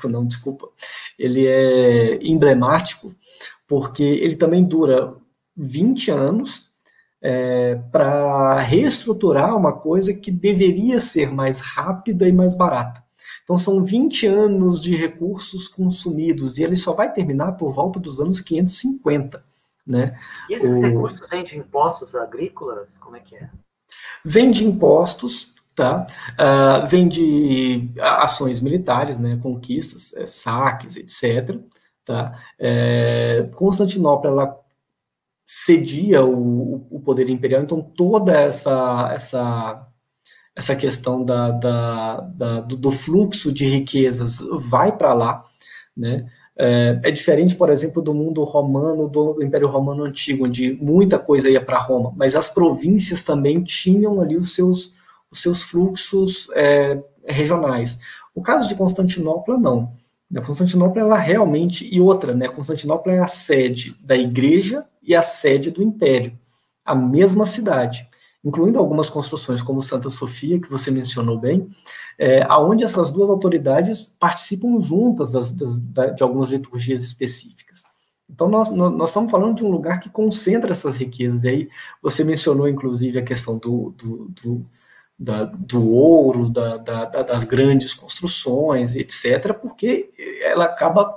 emblemático, porque ele também dura 20 anos para reestruturar uma coisa que deveria ser mais rápida e mais barata. Então são 20 anos de recursos consumidos, e ele só vai terminar por volta dos anos 550. Né? E esses recursos vêm de impostos agrícolas? Como é que é? Vem de impostos, tá? Vem de ações militares, né? Conquistas, saques, etc. Tá? Constantinopla ela cedia o poder imperial, então toda essa questão do fluxo de riquezas vai para lá, né? É diferente, por exemplo, do mundo romano, do Império Romano Antigo, onde muita coisa ia para Roma, mas as províncias também tinham ali os seus fluxos regionais. O caso de Constantinopla, não. Constantinopla, ela realmente... E outra, né? Constantinopla é a sede da igreja e a sede do império. A mesma cidade. Incluindo algumas construções como Santa Sofia, que você mencionou bem, onde essas duas autoridades participam juntas de algumas liturgias específicas. Então, nós estamos falando de um lugar que concentra essas riquezas. E aí você mencionou, inclusive, a questão do ouro, das grandes construções, etc., porque ela acaba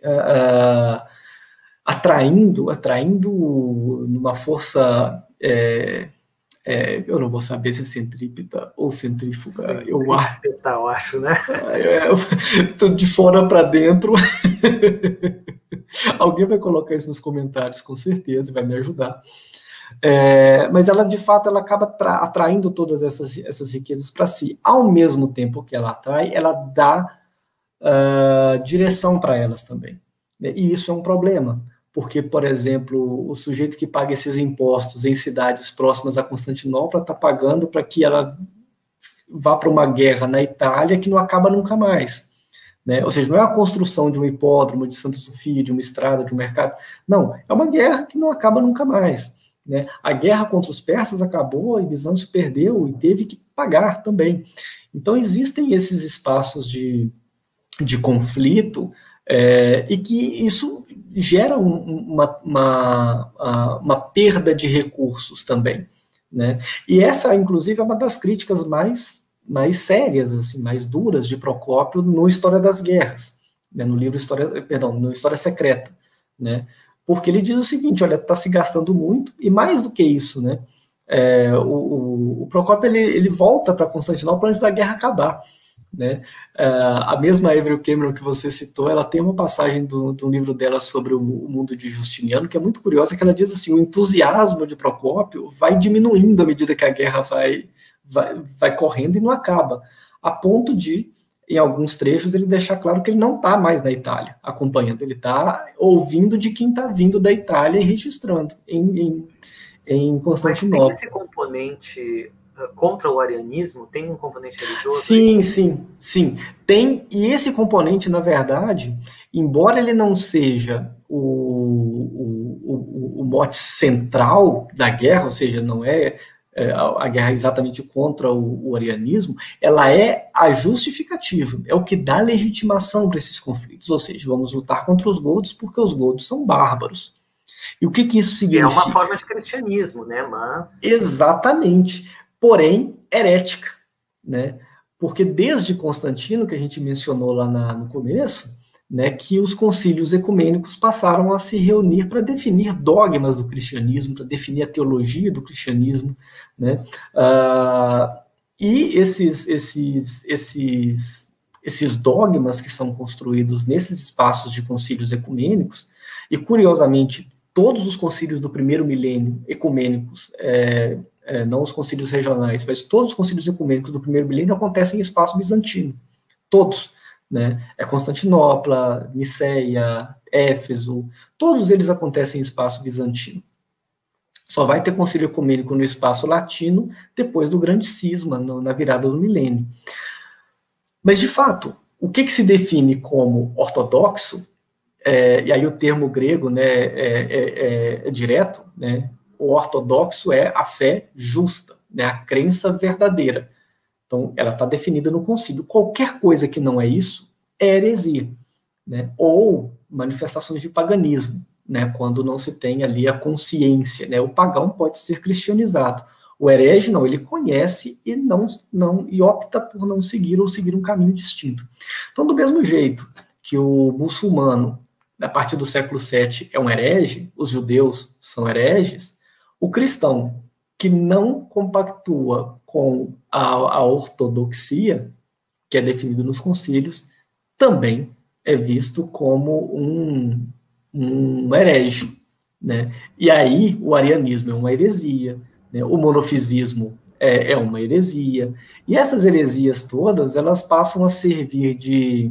atraindo numa força... eu não vou saber se é centrípeta ou centrífuga. Eu acho, né? Tudo de fora para dentro. Alguém vai colocar isso nos comentários, com certeza, e vai me ajudar. Mas ela, de fato, ela acaba atraindo todas essas riquezas para si. Ao mesmo tempo que ela atrai, ela dá direção para elas também. E isso é um problema. Porque, por exemplo, o sujeito que paga esses impostos em cidades próximas a Constantinopla está pagando para que ela vá para uma guerra na Itália que não acaba nunca mais. Né? Ou seja, não é a construção de um hipódromo, de Santa Sofia, de uma estrada, de um mercado. Não, é uma guerra que não acaba nunca mais. Né? A guerra contra os persas acabou e Bizâncio perdeu e teve que pagar também. Então, existem esses espaços de conflito, e que isso gera uma perda de recursos também, né? E essa, inclusive, é uma das críticas mais sérias, assim, mais duras de Procópio no História das Guerras, né? No livro no História Secreta, né? Porque ele diz o seguinte: olha, está se gastando muito, e mais do que isso, né? O Procópio ele volta para Constantinopla antes da guerra acabar, né? A mesma Avril Cameron que você citou, ela tem uma passagem do livro dela sobre o mundo de Justiniano que é muito curiosa, que ela diz assim: o entusiasmo de Procópio vai diminuindo à medida que a guerra vai correndo e não acaba, a ponto de, em alguns trechos, ele deixar claro que ele não está mais na Itália acompanhando, ele está ouvindo de quem está vindo da Itália e registrando em Constantinopla. Mas tem esse componente contra o arianismo? Tem um componente religioso? Sim. Tem, e esse componente, na verdade, embora ele não seja o mote central da guerra, ou seja, não é a guerra exatamente contra o arianismo, ela é a justificativa, é o que dá legitimação para esses conflitos, ou seja, vamos lutar contra os godos porque os godos são bárbaros. E o que isso significa? É uma forma de cristianismo, né? Exatamente, porém herética, né? Porque desde Constantino, que a gente mencionou lá no começo, né, que os concílios ecumênicos passaram a se reunir para definir dogmas do cristianismo, para definir a teologia do cristianismo, né? E esses dogmas que são construídos nesses espaços de concílios ecumênicos, e curiosamente, todos os concílios do primeiro milênio ecumênicos, não os concílios regionais, mas todos os concílios ecumênicos do primeiro milênio acontecem em espaço bizantino. Todos, né? Constantinopla, Niceia, Éfeso, todos eles acontecem em espaço bizantino. Só vai ter concílio ecumênico no espaço latino depois do grande cisma, na virada do milênio. Mas, de fato, o que se define como ortodoxo, e aí o termo grego, né, é direto, né? O ortodoxo é a fé justa, né, a crença verdadeira. Então, ela está definida no concílio. Qualquer coisa que não é isso é heresia, né? Ou manifestações de paganismo, né? Quando não se tem ali a consciência, né? O pagão pode ser cristianizado. O herege não, ele conhece e e opta por não seguir ou seguir um caminho distinto. Então, do mesmo jeito que o muçulmano, a partir do século VII, é um herege, os judeus são hereges, o cristão que não compactua com a ortodoxia, que é definido nos concílios, também é visto como um herege, né? E aí o arianismo é uma heresia, né? O monofisismo é uma heresia, e essas heresias todas, elas passam a servir de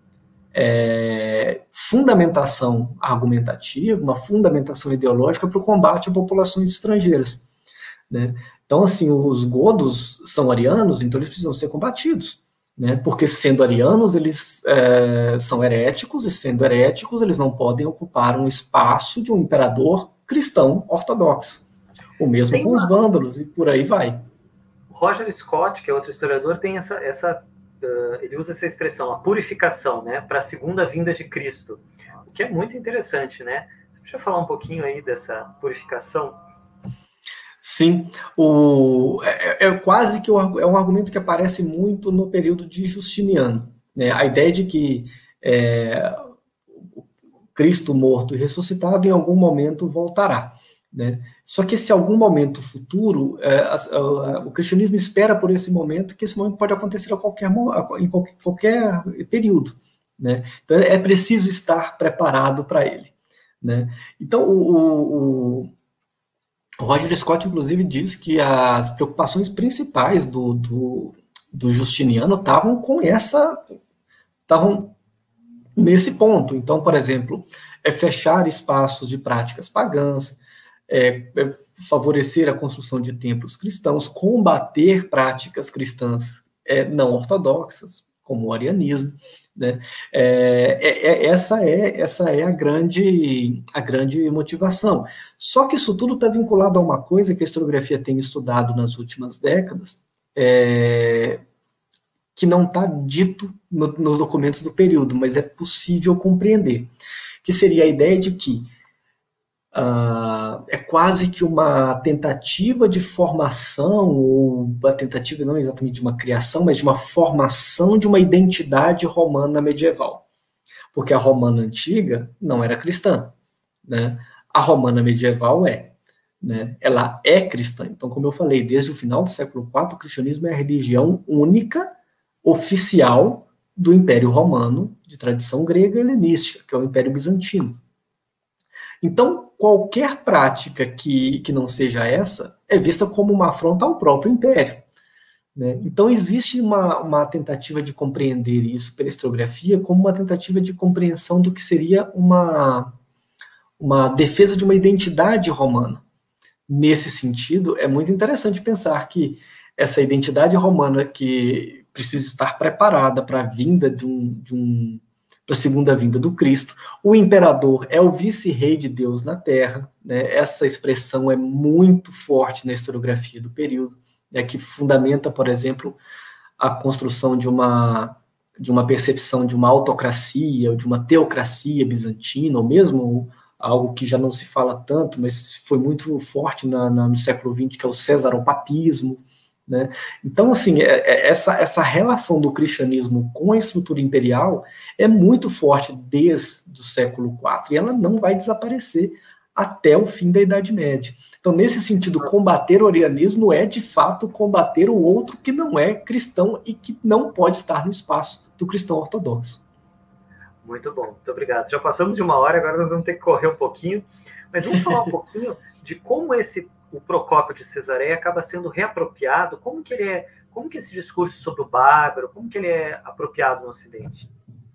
fundamentação argumentativa, uma fundamentação ideológica para o combate a populações estrangeiras, né? Então, assim, os godos são arianos, então eles precisam ser combatidos, né? Porque sendo arianos, eles são heréticos, e sendo heréticos, eles não podem ocupar um espaço de um imperador cristão ortodoxo. O mesmo com os vândalos, e por aí vai. Roger Scott, que é outro historiador, tem ele usa essa expressão, a purificação, né, para a segunda vinda de Cristo, o que é muito interessante, né? Você podia falar um pouquinho aí dessa purificação? Sim, quase que é um argumento que aparece muito no período de Justiniano, né? A ideia de que Cristo morto e ressuscitado em algum momento voltará, né? Só que esse algum momento futuro, o cristianismo espera por esse momento, que esse momento pode acontecer em qualquer período, né? Então é preciso estar preparado para ele, né? Então o Roger Scott, inclusive, diz que as preocupações principais do Justiniano estavam nesse ponto. Então, por exemplo, fechar espaços de práticas pagãs, favorecer a construção de templos cristãos, combater práticas cristãs não ortodoxas, como o arianismo, né? Essa é a grande motivação. Só que isso tudo está vinculado a uma coisa que a historiografia tem estudado nas últimas décadas, que não está dito nos documentos do período, mas é possível compreender, que seria a ideia de que é quase que uma tentativa de formação, ou a tentativa não exatamente de uma criação, mas de uma formação de uma identidade romana medieval. Porque a romana antiga não era cristã, né? A romana medieval é. Né? Ela é cristã. Então, como eu falei, desde o final do século IV, o cristianismo é a religião única, oficial, do Império Romano, de tradição grega e helenística, que é o Império Bizantino. Então, qualquer prática que não seja essa é vista como uma afronta ao próprio Império. Né? Então, existe uma tentativa de compreender isso pela historiografia como uma tentativa de compreensão do que seria uma defesa de uma identidade romana. Nesse sentido, é muito interessante pensar que essa identidade romana que precisa estar preparada para a vinda para a segunda vinda do Cristo, o imperador é o vice-rei de Deus na Terra, né? Essa expressão é muito forte na historiografia do período, né? Que fundamenta, por exemplo, a construção de uma percepção de uma autocracia, ou de uma teocracia bizantina, ou mesmo algo que já não se fala tanto, mas foi muito forte no século XX, que é o cesaropapismo, né? Então, assim, essa relação do cristianismo com a estrutura imperial é muito forte desde o século IV, e ela não vai desaparecer até o fim da Idade Média. Então, nesse sentido, combater o arianismo é, de fato, combater o outro que não é cristão e que não pode estar no espaço do cristão ortodoxo. Muito bom, muito obrigado. Já passamos de 1 hora, agora nós vamos ter que correr um pouquinho, mas vamos falar um pouquinho de como o Procópio de Cesareia acaba sendo reapropriado, como que esse discurso sobre o bárbaro, como que ele é apropriado no Ocidente?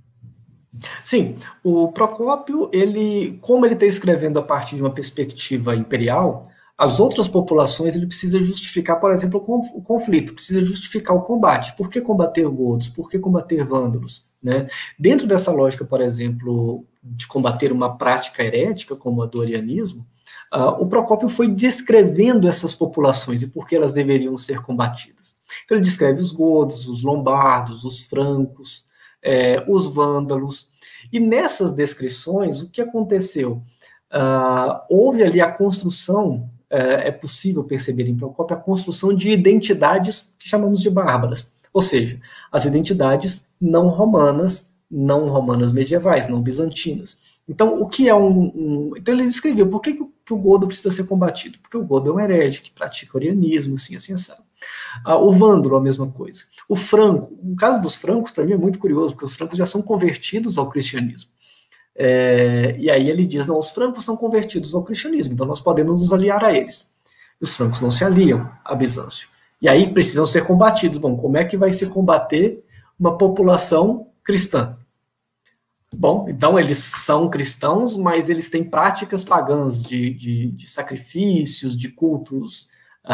Sim, o Procópio, como ele está escrevendo a partir de uma perspectiva imperial, as outras populações ele precisa justificar, por exemplo, o conflito, precisa justificar o combate. Por que combater godos? Por que combater vândalos? Né? Dentro dessa lógica, por exemplo, de combater uma prática herética, como a do arianismo, o Procópio foi descrevendo essas populações e por que elas deveriam ser combatidas. Então ele descreve os godos, os lombardos, os francos, os vândalos. E nessas descrições, o que aconteceu? Houve ali a construção, é possível perceber em Procópio, a construção de identidades que chamamos de bárbaras, ou seja, as identidades não romanas medievais, não bizantinas. Então, o que é Então ele descreveu por que o godo precisa ser combatido, porque o godo é um herege que pratica orianismo, assim, sabe. O vândalo, a mesma coisa. O franco, no caso dos francos, para mim é muito curioso, porque os francos já são convertidos ao cristianismo. E aí ele diz, não, os francos são convertidos ao cristianismo, então nós podemos nos aliar a eles. E os francos não se aliam a Bizâncio. E aí precisam ser combatidos. Bom, como é que vai se combater uma população cristã? Bom, então eles são cristãos, mas eles têm práticas pagãs de sacrifícios, de cultos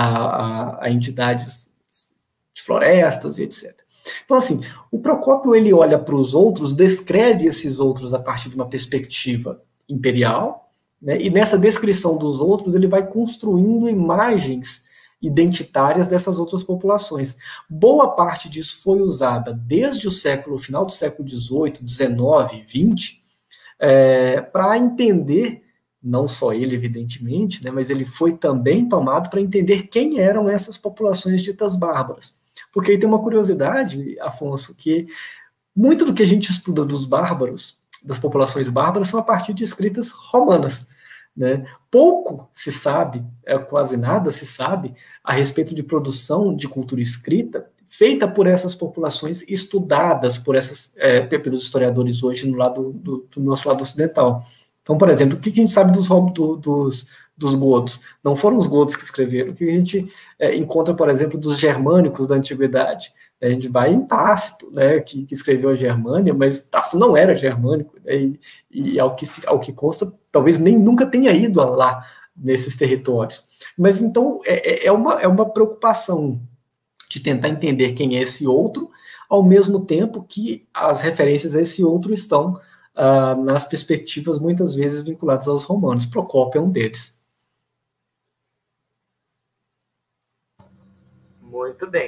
a entidades de florestas e etc. Então, assim, o Procópio ele olha para os outros, descreve esses outros a partir de uma perspectiva imperial, né, e nessa descrição dos outros ele vai construindo imagens identitárias dessas outras populações. Boa parte disso foi usada desde o final do século XVIII, XIX, XX, para entender, não só ele, evidentemente, né, mas ele foi também tomado para entender quem eram essas populações ditas bárbaras. Porque aí tem uma curiosidade, Afonso, que muito do que a gente estuda dos bárbaros, das populações bárbaras, são a partir de escritas romanas. Né? Pouco se sabe, quase nada se sabe, a respeito de produção de cultura escrita feita por essas populações, estudadas pelos historiadores hoje do nosso lado ocidental. Então, por exemplo, o que a gente sabe dos godos? Não foram os godos que escreveram. O que a gente encontra, por exemplo, dos germânicos da antiguidade? A gente vai em Tácito, né, que escreveu a Germânia, mas Tácito não era germânico, né, e ao que consta, talvez nem nunca tenha ido lá nesses territórios. Mas então é uma preocupação de tentar entender quem é esse outro, ao mesmo tempo que as referências a esse outro estão nas perspectivas muitas vezes vinculadas aos romanos. Procópio é um deles. Muito bem.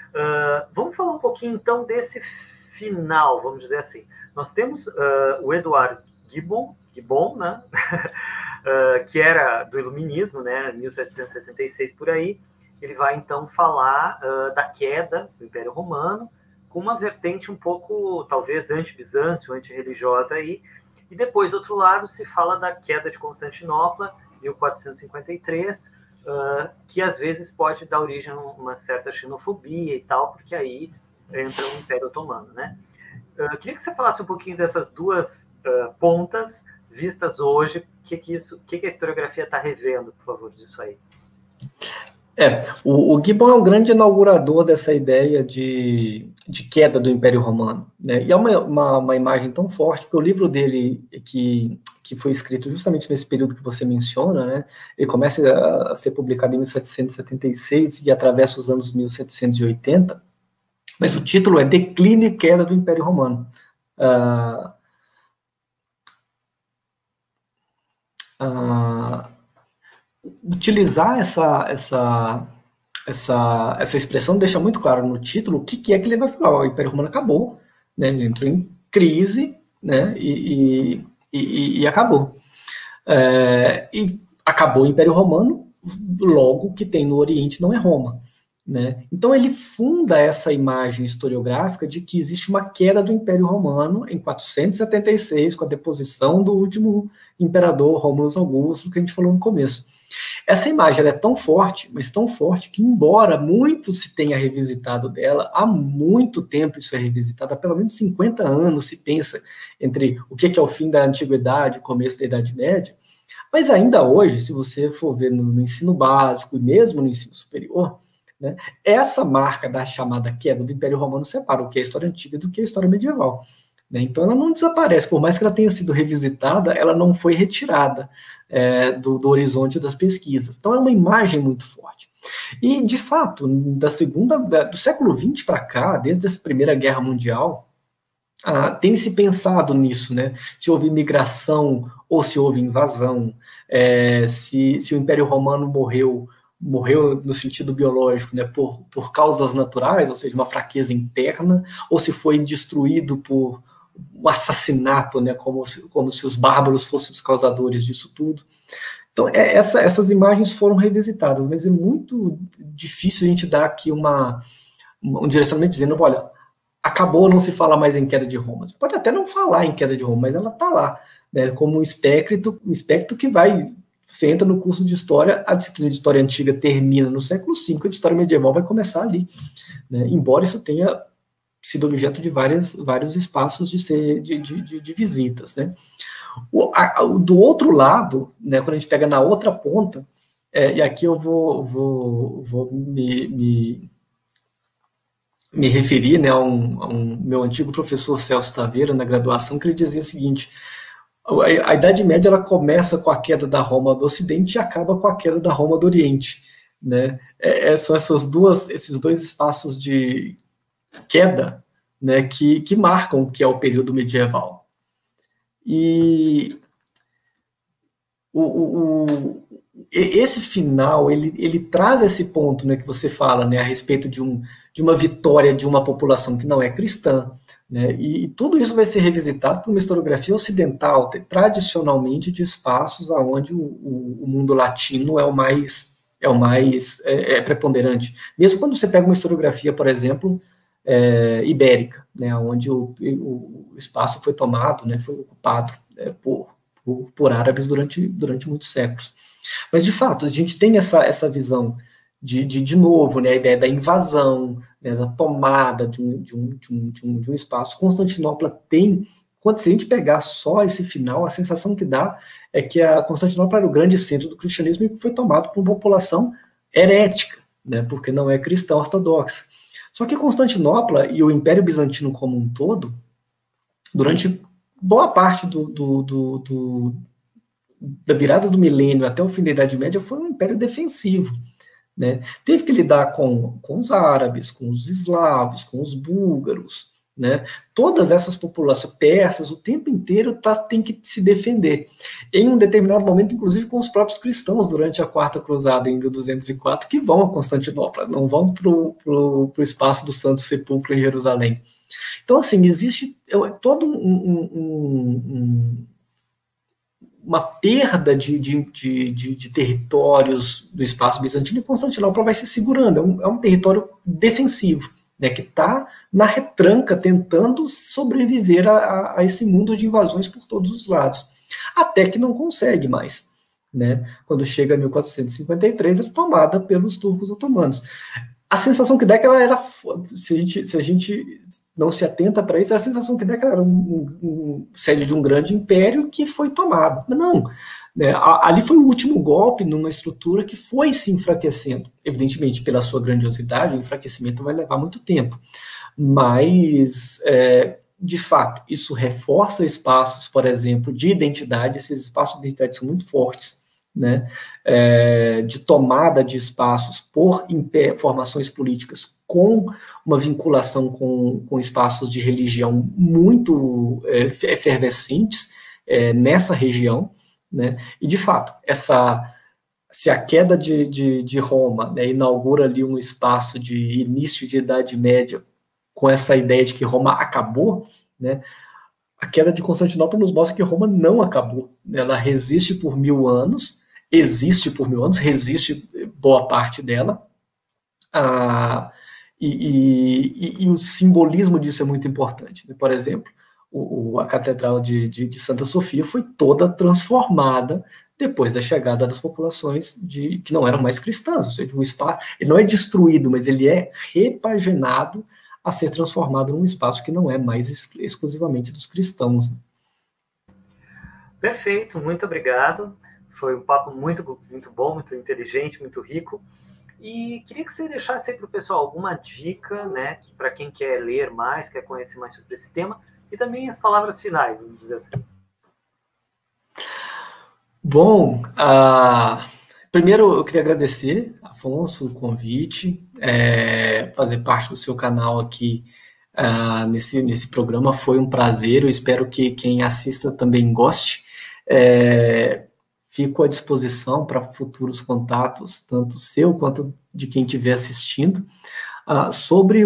Vamos falar um pouquinho, então, desse final, vamos dizer assim. Nós temos o Edward Gibbon, né? Que era do Iluminismo, né? 1776 por aí. Ele vai, então, falar da queda do Império Romano, com uma vertente um pouco, talvez, anti-Bizâncio, anti-religiosa aí. E depois, do outro lado, se fala da queda de Constantinopla, 1453, que às vezes pode dar origem a uma certa xenofobia e tal, porque aí entra o Império Otomano, né? Queria que você falasse um pouquinho dessas duas pontas vistas hoje, o que a historiografia está revendo, por favor, disso aí. O Gibbon é um grande inaugurador dessa ideia de queda do Império Romano, né? E é uma imagem tão forte, porque o livro dele, que foi escrito justamente nesse período que você menciona, né? Ele começa a ser publicado em 1776 e atravessa os anos 1780, mas o título é Declínio e Queda do Império Romano. Utilizar essa expressão deixa muito claro no título o que é que ele vai falar. O Império Romano acabou, né? Ele entrou em crise, né? E acabou. E acabou o Império Romano, logo que tem no Oriente não é Roma, né? Então ele funda essa imagem historiográfica de que existe uma queda do Império Romano em 476, com a deposição do último imperador, Rômulo Augusto, que a gente falou no começo. Essa imagem é tão forte, mas tão forte, que embora muito se tenha revisitado dela, há muito tempo isso é revisitado, há pelo menos 50 anos se pensa entre o que é o fim da Antiguidade, o começo da Idade Média, mas ainda hoje, se você for ver no ensino básico e mesmo no ensino superior, né, essa marca da chamada queda do Império Romano separa o que é a história antiga do que é a história medieval. Então ela não desaparece, por mais que ela tenha sido revisitada, ela não foi retirada do horizonte das pesquisas. Então é uma imagem muito forte. E, de fato, do século XX para cá, desde a Primeira Guerra Mundial, tem se pensado nisso, né? Se houve migração ou se houve invasão, se o Império Romano morreu no sentido biológico, né, por causas naturais, ou seja, uma fraqueza interna, ou se foi destruído por um assassinato, né, como se os bárbaros fossem os causadores disso tudo. Então, essas imagens foram revisitadas, mas é muito difícil a gente dar aqui um direcionamento dizendo, olha, acabou, não se fala mais em queda de Roma. Você pode até não falar em queda de Roma, mas ela está lá, né, como um espectro que vai... Você entra no curso de História, a disciplina de História Antiga termina no século V, a de História Medieval vai começar ali, né, embora isso tenha sido objeto de vários espaços de visitas, né. Do outro lado, né, quando a gente pega na outra ponta, e aqui eu vou me referir, né, a um meu antigo professor Celso Taveira, na graduação, que ele dizia o seguinte: a Idade Média ela começa com a queda da Roma do Ocidente e acaba com a queda da Roma do Oriente, né? São esses dois espaços de queda, né, que marcam o que é o período medieval. E esse final, ele traz esse ponto, né, que você fala, né, a respeito de uma vitória de uma população que não é cristã, né, e tudo isso vai ser revisitado por uma historiografia ocidental, tradicionalmente de espaços onde o mundo latino é o mais preponderante. Mesmo quando você pega uma historiografia, por exemplo, ibérica, né, onde o espaço foi tomado, né, foi ocupado por árabes durante muitos séculos. Mas, de fato, a gente tem essa visão de novo, né, a ideia da invasão, né, da tomada de um espaço. Constantinopla tem, se a gente pegar só esse final, a sensação que dá é que a Constantinopla era o grande centro do cristianismo e foi tomado por uma população herética, né, porque não é cristã ortodoxa. Só que Constantinopla e o Império Bizantino como um todo, durante boa parte da virada do milênio até o fim da Idade Média, foi um império defensivo, né? Teve que lidar com os árabes, com os eslavos, com os búlgaros, né? Todas essas populações persas, o tempo inteiro, tem que se defender. Em um determinado momento, inclusive com os próprios cristãos, durante a Quarta Cruzada, em 1204, que vão a Constantinopla, não vão para o espaço do Santo Sepulcro em Jerusalém. Então, assim, existe todo uma perda de territórios do espaço bizantino, e Constantinopla vai se segurando. É um território defensivo, né, que está na retranca, tentando sobreviver a esse mundo de invasões por todos os lados, até que não consegue mais, né? Quando chega a 1453, é tomada pelos turcos otomanos. A sensação que dá é que ela era, se a gente não se atenta para isso, a sensação que dá é que ela era sede de um grande império que foi tomado. Mas não, né? Ali foi o último golpe numa estrutura que foi se enfraquecendo. Evidentemente, pela sua grandiosidade, o enfraquecimento vai levar muito tempo. Mas, de fato, isso reforça espaços, por exemplo, de identidade. Esses espaços de identidade são muito fortes, né, de tomada de espaços por formações políticas com uma vinculação com espaços de religião muito efervescentes nessa região, né, e de fato, se a queda de Roma, né, inaugura ali um espaço de início de Idade Média com essa ideia de que Roma acabou, né, a queda de Constantinopla nos mostra que Roma não acabou. Ela resiste por 1000 anos, existe por 1000 anos, resiste boa parte dela. E o simbolismo disso é muito importante. Por exemplo, a Catedral de Santa Sofia foi toda transformada depois da chegada das populações que não eram mais cristãs. Ou seja, o espaço, ele não é destruído, mas ele é repaginado a ser transformado num espaço que não é mais exclusivamente dos cristãos. Perfeito, muito obrigado. Foi um papo muito, muito bom, muito inteligente, muito rico. E queria que você deixasse aí para o pessoal alguma dica, né, para quem quer ler mais, quer conhecer mais sobre esse tema, e também as palavras finais, vamos dizer assim. Bom, primeiro eu queria agradecer, Afonso, o convite, fazer parte do seu canal aqui nesse programa foi um prazer. Eu espero que quem assista também goste. Fico à disposição para futuros contatos, tanto seu quanto de quem estiver assistindo. Sobre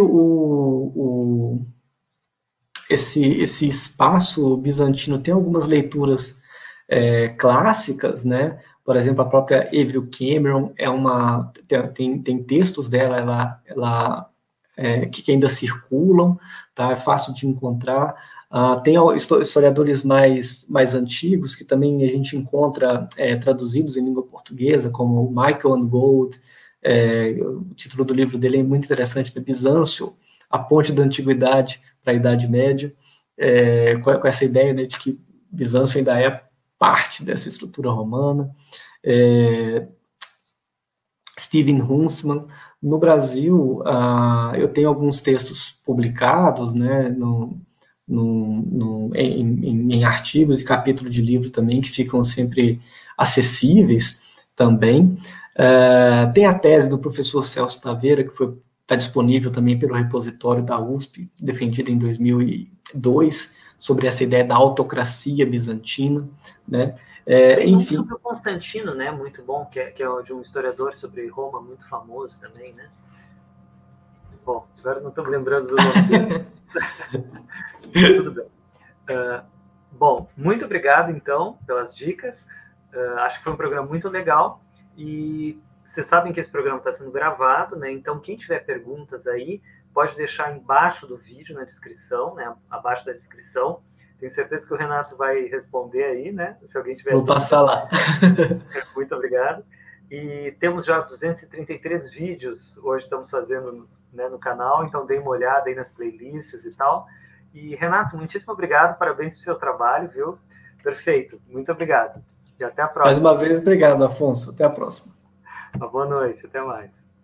esse espaço bizantino, tem algumas leituras clássicas, né? Por exemplo, a própria Avril Cameron tem textos dela, que ainda circulam, tá? É fácil de encontrar. Tem historiadores mais antigos que também a gente encontra traduzidos em língua portuguesa, como Michael Gold. O título do livro dele é muito interessante, né? Bizâncio, a ponte da antiguidade para a Idade Média, com essa ideia, né, de que Bizâncio ainda é parte dessa estrutura romana. Steven Huntsman. No Brasil, eu tenho alguns textos publicados, né, em artigos e capítulos de livro também, que ficam sempre acessíveis também. Tem a tese do professor Celso Taveira, que está disponível também pelo repositório da USP, defendida em 2002, sobre essa ideia da autocracia bizantina, né? Enfim. Sobre o Constantino, né? Muito bom, que é de um historiador sobre Roma muito famoso também, né? Bom, agora não estou me lembrando do nome dele. Tudo bem. Bom, muito obrigado, então, pelas dicas. Acho que foi um programa muito legal. E vocês sabem que esse programa está sendo gravado, né? Então, quem tiver perguntas aí, pode deixar embaixo do vídeo, na descrição, né? Abaixo da descrição. Tenho certeza que o Renato vai responder aí, né? Se alguém tiver... Vou passar lá. Muito obrigado. E temos já 233 vídeos, hoje estamos fazendo, né, no canal, então dê uma olhada aí nas playlists e tal. E, Renato, muitíssimo obrigado, parabéns pelo seu trabalho, viu? Perfeito, muito obrigado. E até a próxima. Mais uma vez, obrigado, Afonso. Até a próxima. Uma boa noite, até mais.